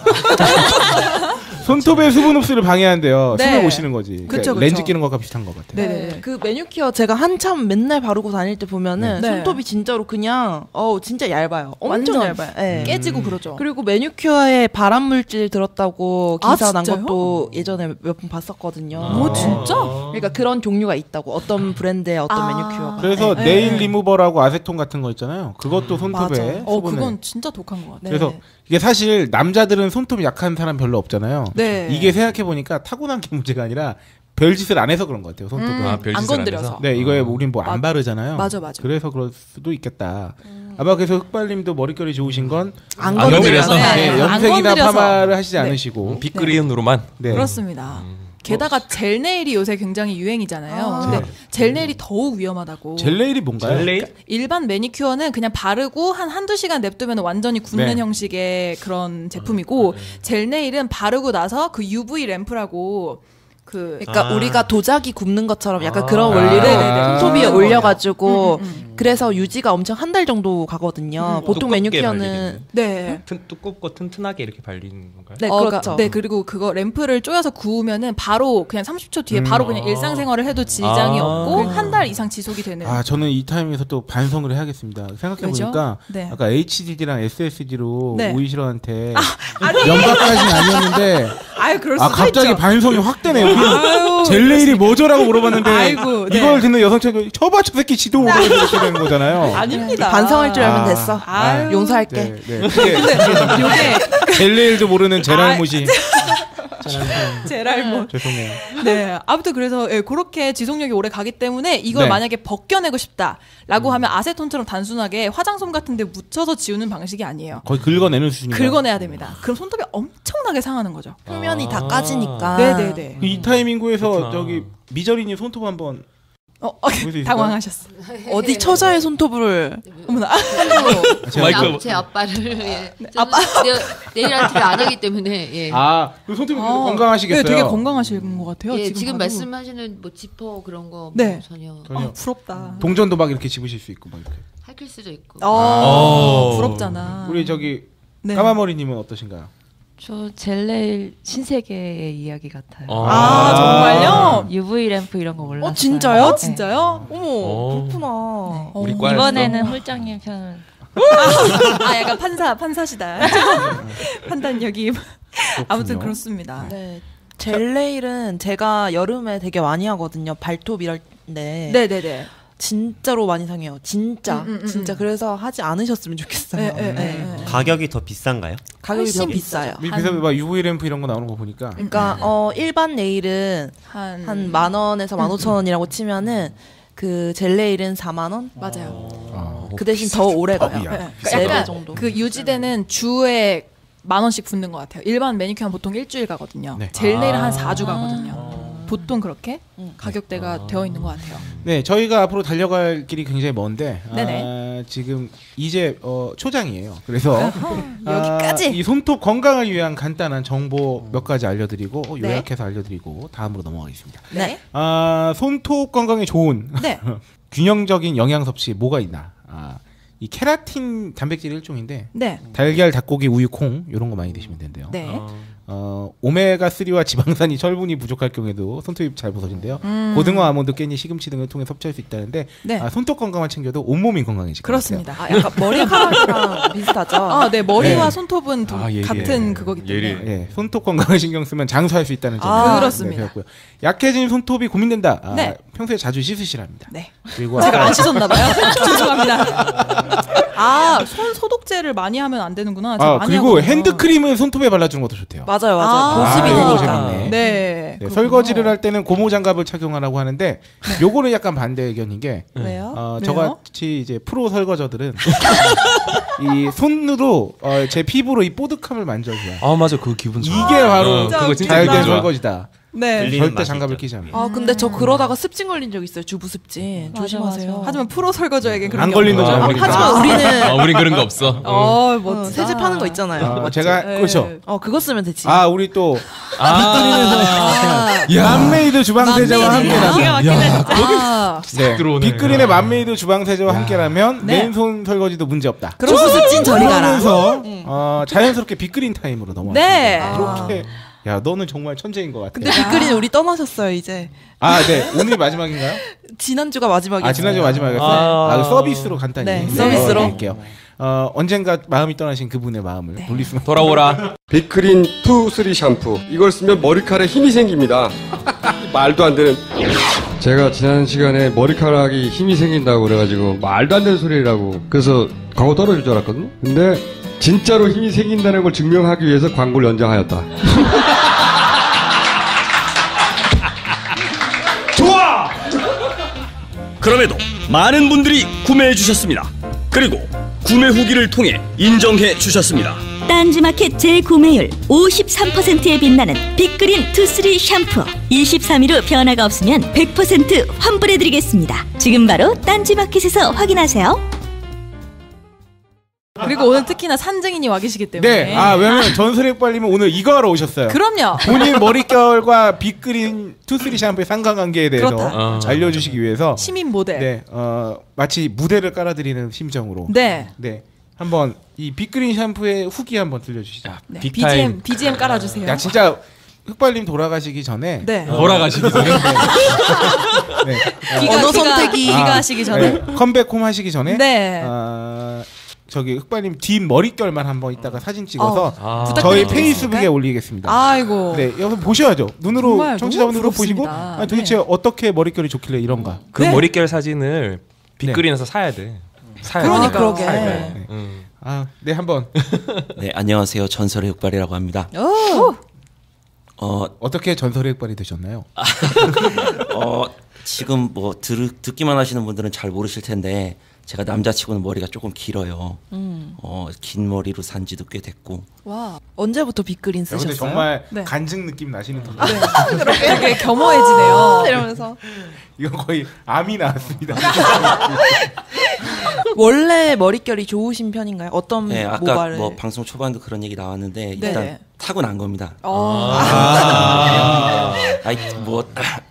왔는데. 손톱의 수분 흡수를 방해한대요. 네. 숨을 못 쉬는 거지. 그러니까 그쵸, 그쵸. 렌즈 끼는 것과 비슷한 것 같아요. 네네. 그 매니큐어 제가 한참 맨날 바르고 다닐 때 보면은 네. 손톱이 진짜로 그냥 어우 진짜 얇아요. 엄청 완전 얇아요. 네. 깨지고 그러죠. 그리고 매니큐어에 발암 물질 들었다고 아, 기사 난 진짜요? 것도 예전에 몇 번 봤었거든요. 오, 진짜? 그러니까 그런 종류가 있다고 어떤 브랜드의 어떤 아. 매니큐어가. 그래서 네. 네일 리무버라고 아세톤 같은 거 있잖아요. 그것도 손톱에 맞아. 어, 수분을. 그건 진짜 독한 것 같아요. 네. 그래서 이게 사실 남자들은 손톱 약한 사람 별로 없잖아요. 네. 이게 생각해 보니까 타고난 게 문제가 아니라 별짓을 안 해서 그런 것 같아요. 손톱은. 음, 아, 별짓을 안 안 건드려서. 해서? 네, 이거에 우린 뭐 안 맞- 바르잖아요. 맞아, 맞아. 그래서 그럴 수도 있겠다. 아마 그래서 흑발님도 머릿결이 좋으신 건 안 안 건드려서. 건드려서. 네, 안 염색이나 건드려서. 파마를 하시지 네. 않으시고. 빅그린으로만. 네. 그렇습니다. 게다가 젤 네일이 요새 굉장히 유행이잖아요. 아. 근데 젤 네일이 더욱 위험하다고. 젤 네일이 뭔가요? 젤레이? 일반 매니큐어는 그냥 바르고 한 한두 시간 냅두면 완전히 굳는 네. 형식의 그런 제품이고 젤 네일은 바르고 나서 그 유브이 램프라고 그 그러니까 아. 우리가 도자기 굽는 것처럼 약간 아. 그런 아. 원리로 네네네. 손톱 위에 아. 올려가지고 음, 음, 음. 그래서 유지가 엄청 한 달 정도 가거든요. 음. 보통 두껍게 매니큐어는 발리는. 네. 튼, 두껍고 튼튼하게 이렇게 발리는 건가요? 네 어, 그렇죠. 그러니까, 네, 그리고 그거 램프를 쪼여서 구우면은 바로 그냥 삼십 초 뒤에 음. 바로 그냥 일상생활을 해도 지장이 아. 없고 한 달 이상 지속이 되는. 아, 저는 이 타임에서 또 반성을 해야겠습니다. 생각해보니까 네. 아까 에이치디디랑 에스에스디로 네. 오이시러한테 아니. 연박까지는 아니었는데 아유, 그럴 수도 아 갑자기 있죠. 반성이 확 되네요. 아유, 젤 네일이 뭐죠라고 물어봤는데 아이고, 네. 이걸 듣는 여성친구 저봐 저 새끼 지도 모르고 이렇게 되는 거잖아요. 아닙니다. 반성할 줄 알면 아. 됐어. 아유. 용서할게. 네, 네. 그게 요게 젤 네일도 모르는 제랄무시. 제랄몬. 죄송해요. 네, 아무튼 그래서 예, 그렇게 지속력이 오래 가기 때문에 이걸 네. 만약에 벗겨내고 싶다라고 음. 하면 아세톤처럼 단순하게 화장솜 같은데 묻혀서 지우는 방식이 아니에요. 거의 긁어내는 수준이에요. 긁어내야 됩니다. 그럼 손톱이 엄청나게 상하는 거죠. 표면이 다 까지니까. 네네네. 이 타이밍구에서 그렇구나. 저기 미저리님 손톱 한번 어, 있을까요? 당황하셨어. 어디 처자의 손톱을 어머나. 제, 마이크. 앞, 제 앞발을 예. 아빠 네일 아트를 안 하기 때문에 예. 아, 그 손톱이 아, 건강하시겠어요? 네, 되게 건강하신 것 같아요. 예, 지금, 지금 봐도. 말씀하시는 뭐 지퍼 그런 거 뭐 네. 전혀 전혀. 아, 부럽다. 동전도 막 이렇게 집으실 수 있고 막 이렇게. 할킬 수도 있고. 어, 아. 부럽잖아. 우리 저기 네. 까마머리님은 어떠신가요? 저 젤레일 신세계의 이야기 같아요. 아, 정말요? 유브이 램프 이런 거 몰랐어요. 어 진짜요? 어, 진짜요? 어머 어. 그렇구나. 우리 어. 과였어. 이번에는 홀장님 편은 아, 약간 판사, 판사시다. 판단력이. 아무튼 그렇습니다. 네. 젤레일은 제가 여름에 되게 많이 하거든요. 발톱 이럴 때. 네네네. 진짜로 많이 상해요. 진짜. 음, 음, 음, 진짜. 음. 그래서 하지 않으셨으면 좋겠어요. 네, 네, 네. 네. 가격이 더 비싼가요? 가격이 더 훨씬 비싸요. 그래서 막 유브이 램프 이런 거 나오는 거 보니까 그러니까 어 일반 네일은 한, 한 만 원에서 만 오천 원이라고 치면은 그 젤레일은 사만 원? 맞아요. 아, 그 대신 더 오래 가요. 비싸. 네. 네 그러니까 배 약간 정도. 그 유지되는 주에 만 원씩 붙는 것 같아요. 일반 매니큐어는 보통 일주일 가거든요. 네. 젤네일은 아. 한 사 주 가거든요. 보통 그렇게 음. 가격대가 아. 되어 있는 것 같아요. 네, 저희가 앞으로 달려갈 길이 굉장히 먼데 네네. 아, 지금 이제 어, 초장이에요. 그래서 여기까지. 아, 이 손톱 건강을 위한 간단한 정보 몇 가지 알려드리고 어, 요약해서 알려드리고 다음으로 넘어가겠습니다. 네. 아, 손톱 건강에 좋은 네. 균형적인 영양 섭취 뭐가 있나? 아, 이 케라틴 단백질 일종인데 네. 달걀, 닭고기, 우유, 콩 이런 거 많이 드시면 된대요. 네. 어, 오메가삼과 지방산이 철분이 부족할 경우에도 손톱이 잘 부서진대요. 음. 고등어, 아몬드, 깻잎, 시금치 등을 통해 섭취할 수 있다는데 네. 아, 손톱 건강만 챙겨도 온몸이 건강해질 것 그렇습니다. 아, 약간 머리카락이랑 비슷하죠? 아, 네. 머리와 네. 손톱은 도- 아, 예리해. 같은 그거기 때문에. 예리해. 같아요. 예, 손톱 건강을 신경 쓰면 장수할 수 있다는 점. 아, 그렇습니다. 배웠고요. 약해진 손톱이 고민된다. 아, 네. 평소에 자주 씻으시랍니다. 네. 그리고 제가 아까 안 씻었나봐요. 죄송합니다. 아, 손 소독제를 많이 하면 안 되는구나. 제가 아, 많이 그리고 하거든요. 핸드크림을 손톱에 발라주는 것도 좋대요. 맞아요, 맞아요. 아, 보습이 이거 되니까. 재밌네. 네. 네, 그렇군요. 설거지를 할 때는 고무 장갑을 착용하라고 하는데 요거는 약간 반대 의견인 게 왜요? 어, 왜요? 저같이 이제 프로 설거저들은 이 손으로 어, 제 피부로 이 뽀득함을 만져줘야 아 맞아 그 기분 좋아. 이게 바로 어, 그거 진짜 잘 기분 된 좋아. 설거지다. 네. 들리는 절대 맛이 장갑을 있죠. 끼지 않아요. 아 근데 저 그러다가 습진 걸린 적 있어요. 주부 습진. 맞아, 조심하세요. 맞아. 하지만 프로 설거저에겐 그런 안 게 걸리는 없죠. 줄 아, 알고. 하지만 우리는 아, 우린 그런 거 없어. 어, 어, 멋지다. 세제 파는 거 있잖아요. 아, 제가 네. 그렇죠. 어 그거 쓰면 되지. 아 우리 또 아, 빗그린에서 맘메이드 주방세제와 함께라면 아, 네. 들어오네. 빗그린의 맘메이드 주방세제와 함께라면 네. 맨손 설거지도 문제 없다. 그럼 습진 저리 가라. 그러면서 어, 자연스럽게 빗그린 타임으로 넘어갔습니다. 네. 그렇게 야 너는 정말 천재인 것 같아. 근데 빅그린 우리 떠나셨어요 이제. 아, 네. 오늘 마지막인가요? 지난주가 마지막이었어요. 아, 지난주 마지막이었어요. 아. 아, 서비스로 간단히 네, 네, 서비스로. 드릴게요. 어, 언젠가 마음이 떠나신 그분의 마음을 돌릴 수 돌아오라. 빅그린 투, 쓰리 샴푸 이걸 쓰면 머리카락에 힘이 생깁니다. 말도 안 되는. 제가 지난 시간에 머리카락이 힘이 생긴다고 그래가지고 말도 안 되는 소리라고 그래서 광고 떨어질 줄 알았거든요. 근데 진짜로 힘이 생긴다는 걸 증명하기 위해서 광고를 연장하였다. 좋아! 그럼에도 많은 분들이 구매해 주셨습니다. 그리고 구매 후기를 통해 인정해 주셨습니다. 딴지마켓 재구매율 오십삼 퍼센트에 빛나는 빅그린 투쓰리 샴푸. 이십삼 일 후 변화가 없으면 백 퍼센트 환불해드리겠습니다. 지금 바로 딴지마켓에서 확인하세요. 그리고 오늘 특히나 산증인이 와 계시기 때문에. 네. 아, 왜냐면 전설의 빨리면 오늘 이거 하러 오셨어요. 그럼요. 본인 머릿결과 빅그린 투쓰리 샴푸의 상관관계에 대해서 그렇다. 어. 알려주시기 위해서 시민 모델. 네, 어, 마치 무대를 깔아드리는 심정으로 네. 네, 한번 이 빅그린 샴푸의 후기 한번 들려주시죠. 네. 비지엠 비지엠 깔아주세요. 야 진짜 흑발님 돌아가시기 전에 네. 어, 돌아가시기 전에? 네. 기가, 언어 기가, 선택이. 기가 하시기 전에. 네, 컴백홈 하시기 전에 네. 어, 저기 흑발님 뒷 머릿결만 한번 이따가 사진 찍어서 아. 저희 부탁드리겠습니까? 페이스북에 올리겠습니다. 아이고. 네, 여기서 보셔야죠. 눈으로 정말 청취자분들도 너무 보시고 부럽습니다. 아니, 도대체 네. 어떻게 머릿결이 좋길래 이런가. 그 네. 머릿결 사진을 빅그린에서 사야 돼. 사야 그러니까. 돼. 그러게. 사야 돼. 음. 아, 네 한번. 네, 안녕하세요. 전설의 흑발이라고 합니다. 오. 어 어떻게 전설의 흑발이 되셨나요? 어 지금 뭐 들, 듣기만 하시는 분들은 잘 모르실 텐데 제가 남자치고는 머리가 조금 길어요. 음. 어, 긴 머리로 산 지도 꽤 됐고. 와, 언제부터 빅그린 쓰셨어요? 근데 정말 네. 간증 느낌 나시는 분. 네. 그렇게 되게 겸허해지네요. 이러면서. 이건 거의 암이 나왔습니다. 원래 머릿결이 좋으신 편인가요? 어떤 네, 아까 모발을? 뭐 방송 초반도 그런 얘기 나왔는데 네. 일단 타고난 겁니다. 어. 아. 아이 뭐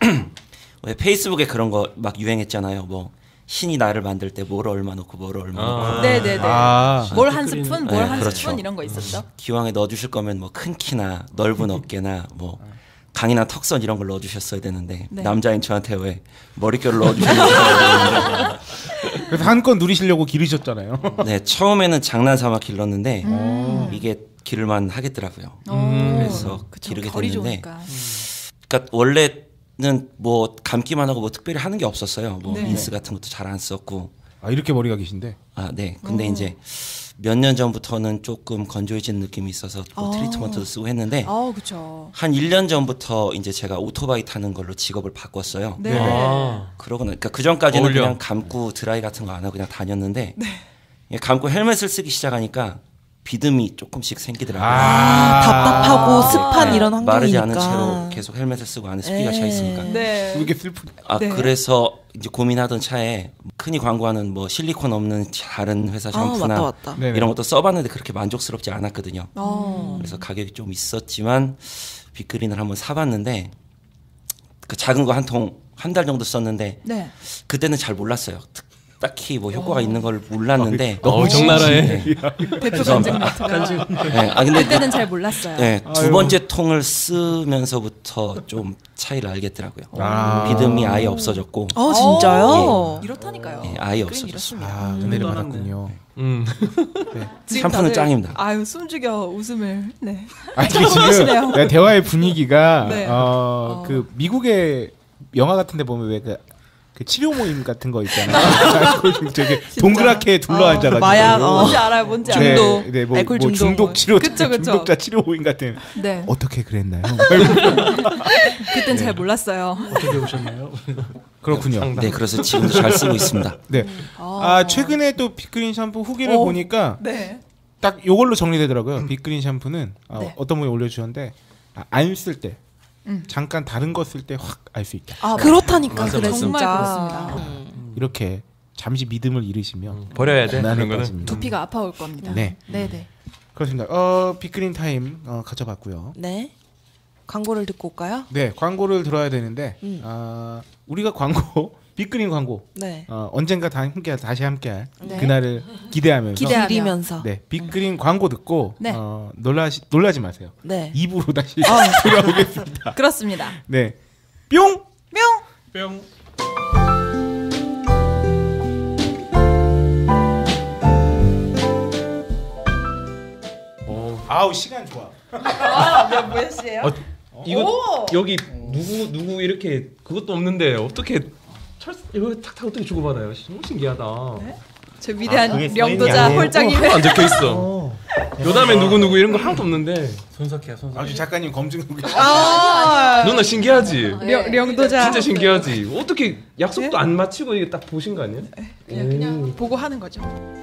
왜 페이스북에 그런 거 막 유행했잖아요. 뭐 신이 나를 만들 때 뭘 얼마 넣고 뭘 얼마 넣고. 아. 네네네. 아. 뭘 한 스푼, 뭘 한 그렇죠. 스푼 이런 거 있었죠. 기왕에 넣어주실 거면 뭐 큰 키나 넓은 어깨나 뭐 강이나 턱선 이런 걸 넣어주셨어야 되는데 네. 남자인 저한테 왜 머릿결을 넣어주셨는지. 그래서 한껏 누리시려고 기르셨잖아요. 네, 처음에는 장난삼아 길렀는데 음. 이게 기를만 하겠더라고요. 음. 그래서 그쵸, 기르게 결이 됐는데. 좋으니까. 그러니까 원래는 뭐 감기만 하고 뭐 특별히 하는 게 없었어요. 뭐 네. 인스 같은 것도 잘 안 썼고. 아 이렇게 머리가 기신데? 아 네. 근데 오. 이제 몇 년 전부터는 조금 건조해진 느낌이 있어서 뭐 아. 트리트먼트도 쓰고 했는데 아, 그렇죠. 한 일 년 전부터 이제 제가 오토바이 타는 걸로 직업을 바꿨어요. 네. 아. 그러고 그러니까 그 전까지는 어울려. 그냥 감고 드라이 같은 거 안 하고 그냥 다녔는데 감고 헬멧을 쓰기 시작하니까 비듬이 조금씩 생기더라고요. 아, 답답하고 습한 이런 환경이니까. 마르지 않은 채로 계속 헬멧을 쓰고 안에 습기가 차 있으니까. 네. 이게 슬픈. 아 네. 그래서 이제 고민하던 차에 흔히 광고하는 뭐 실리콘 없는 다른 회사 아, 샴푸나 맞다, 맞다. 네네. 이런 것도 써봤는데 그렇게 만족스럽지 않았거든요. 어. 그래서 가격이 좀 있었지만 빅그린을 한번 사봤는데 그 작은 거 한 통 한 달 정도 썼는데 네. 그때는 잘 몰랐어요. 특- 딱히 뭐 효과가 있는 걸 몰랐는데 어, 적나라해. 대표 간증 멘트가. 네, 아 근데 그때는 잘 몰랐어요. 네, 두 아유. 번째 통을 쓰면서부터 좀 차이를 알겠더라고요. 아. 비듬이 아예 없어졌고. 아, 진짜요? 이렇다니까요. 예, 아예 그림 없어졌어요. 아 은혜를 받았군요. 음. 지금 샴푸는 다들, 짱입니다. 아유, 숨죽여 웃음을. 네. 아 이게 하시네요. 지금 대화의 분위기가 네. 어, 그 미국의 영화 같은데 보면 왜 그 그 치료 모임 같은 거 있잖아요. 되게 동그랗게 둘러앉아가지고 어, 마약, 어. 뭔지 알아요, 뭔지 알아요. 네, 네, 뭐, 알코올 뭐 중독. 중독 치료, 그쵸, 그쵸. 중독자 치료 모임 같은. 네. 어떻게 그랬나요? 그땐 잘 몰랐어요. 어떻게 오셨나요? 그렇군요. 네, 그래서 지금도 잘 쓰고 있습니다. 네. 아 최근에 또 빅그린 샴푸 후기를 어. 보니까 네. 딱 요걸로 정리되더라고요. 빅그린 샴푸는 어, 네. 어떤 분이 올려주셨는데 아, 안 쓸 때. 음. 잠깐 다른 거 쓸 때 확 알 수 있다. 아, 그렇다니까. 맞아, 그래, 맞아. 정말 진짜. 그렇습니다. 음. 이렇게 잠시 믿음을 잃으시면 버려야 돼, 고난에 그런 거는. 빠집니다. 두피가 아파올 겁니다. 네. 네네. 그렇습니다. 어, 빅그린 타임 어, 가져봤고요. 네. 광고를 듣고 올까요? 네, 광고를 들어야 되는데 음. 아, 우리가 광고 빅그린 광고 네. 어, 언젠가 다 함께 다시 함께할 네. 그날을 기대하면서 기대하며. 기리면서. 네, 빅그린 광고 듣고 네. 어, 놀라시 놀라지 마세요. 네. 이 부로 다시 아. 돌아오겠습니다. 그렇습니다. 네, 뿅. 뿅. 뿅. 아우 시간 좋아. 아, 몇, 몇 시에요? 어, 이거 오! 여기 누구 누구 이렇게 그것도 없는데 어떻게 철 이거 탁탁 어떻게 주고받아요? 너무 신기하다. 저 위대한 아, 그게 명도자 사인이 아니에요? 홀장님. 하나도 안 적혀 있어. 요 다음에 누구 누구 이런 거 하나도 없는데. 손석희야, 손석희. 아주 작가님 검증 후기. 아, 누나 신기하지? 명, 명도자. 진짜 신기하지? 어떻게 약속도 안 마치고 이게 딱 보신 거 아니에요? 그냥, 그냥 보고 하는 거죠.